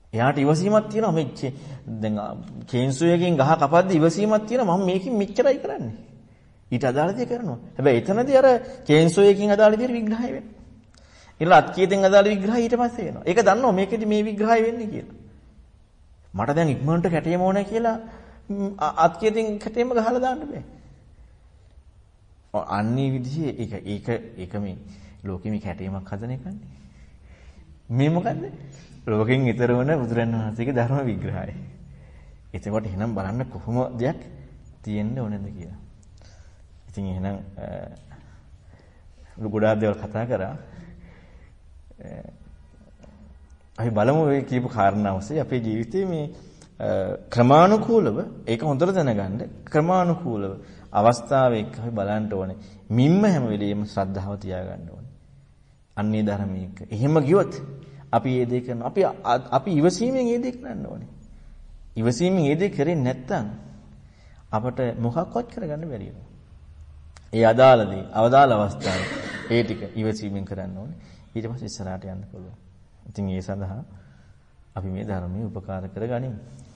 එයාට ඉවසීමක් තියෙනවා මේ දැන් කේන්සුවකින් ගහ කපද්දි ඉවසීමක් තියෙනවා මම මේකෙන් මෙච්චරයි කරන්නේ. ඊට අදාළ දේ කරනවා. හැබැයි එතනදී අර කේන්සුවකින් අදාළ දේ විග්‍රහය වෙනවා. ඊළඟ අත්කීතෙන් අදාළ විග්‍රහය ඊට පස්සේ වෙනවා. ඒක දන්නවා මේකෙදි මේ විග්‍රහය වෙන්නේ කියලා. මට දැන් ඉක්මනට කැටේම ඕනේ කියලා අත්කීතෙන් කැටේම ගහලා දාන්න බෑ. අන්නේ විදිහේ ඒක ඒක ඒක මේ ලෝකෙ මේ කැටේමක් හදන එකනේ. මේ මොකද්ද? ලෝකෙන් ඈතර වන බුදුරණවහන්සේගේ ධර්ම විග්‍රහය. එතකොට එහෙනම් බලන්න කොහොම දෙයක් තියෙන්න ඕනේද කියලා. ඉතින් එහෙනම් ගොඩාක් දේවල් කතා කරා. අපි බලමු මේ කියපු කාරණා ඔස්සේ අපේ ජීවිතේ මේ ක්‍රමානුකූලව ඒක හොඳට දැනගන්න ක්‍රමානුකූලව අවස්ථාව එක්ක අපි බලන්න ඕනේ. මින්ම හැම වෙලෙම ශ්‍රද්ධාව තියාගන්න ඕනේ. අන්නේ ධර්මයක. එහෙම ගියොත් අපි මේ දේ කරනවා. අපි අපි ඉවසීමෙන් මේ දේ කරන්න ඕනේ. ඉවසීමෙන් මේ දේ කරේ නැත්නම් අපට මොකක්වත් කරගන්න බැරි වෙනවා. ඒ අදාළදී අවදාළ අවස්ථාවේ ඒ ටික ඉවසීමෙන් කරන්න ඕනේ. ඊට පස්සේ ඉස්සරහට යන්න පුළුවන්. ඉතින් ඒ සඳහා අපි මේ ධර්මයේ උපකාර කරගනිමු.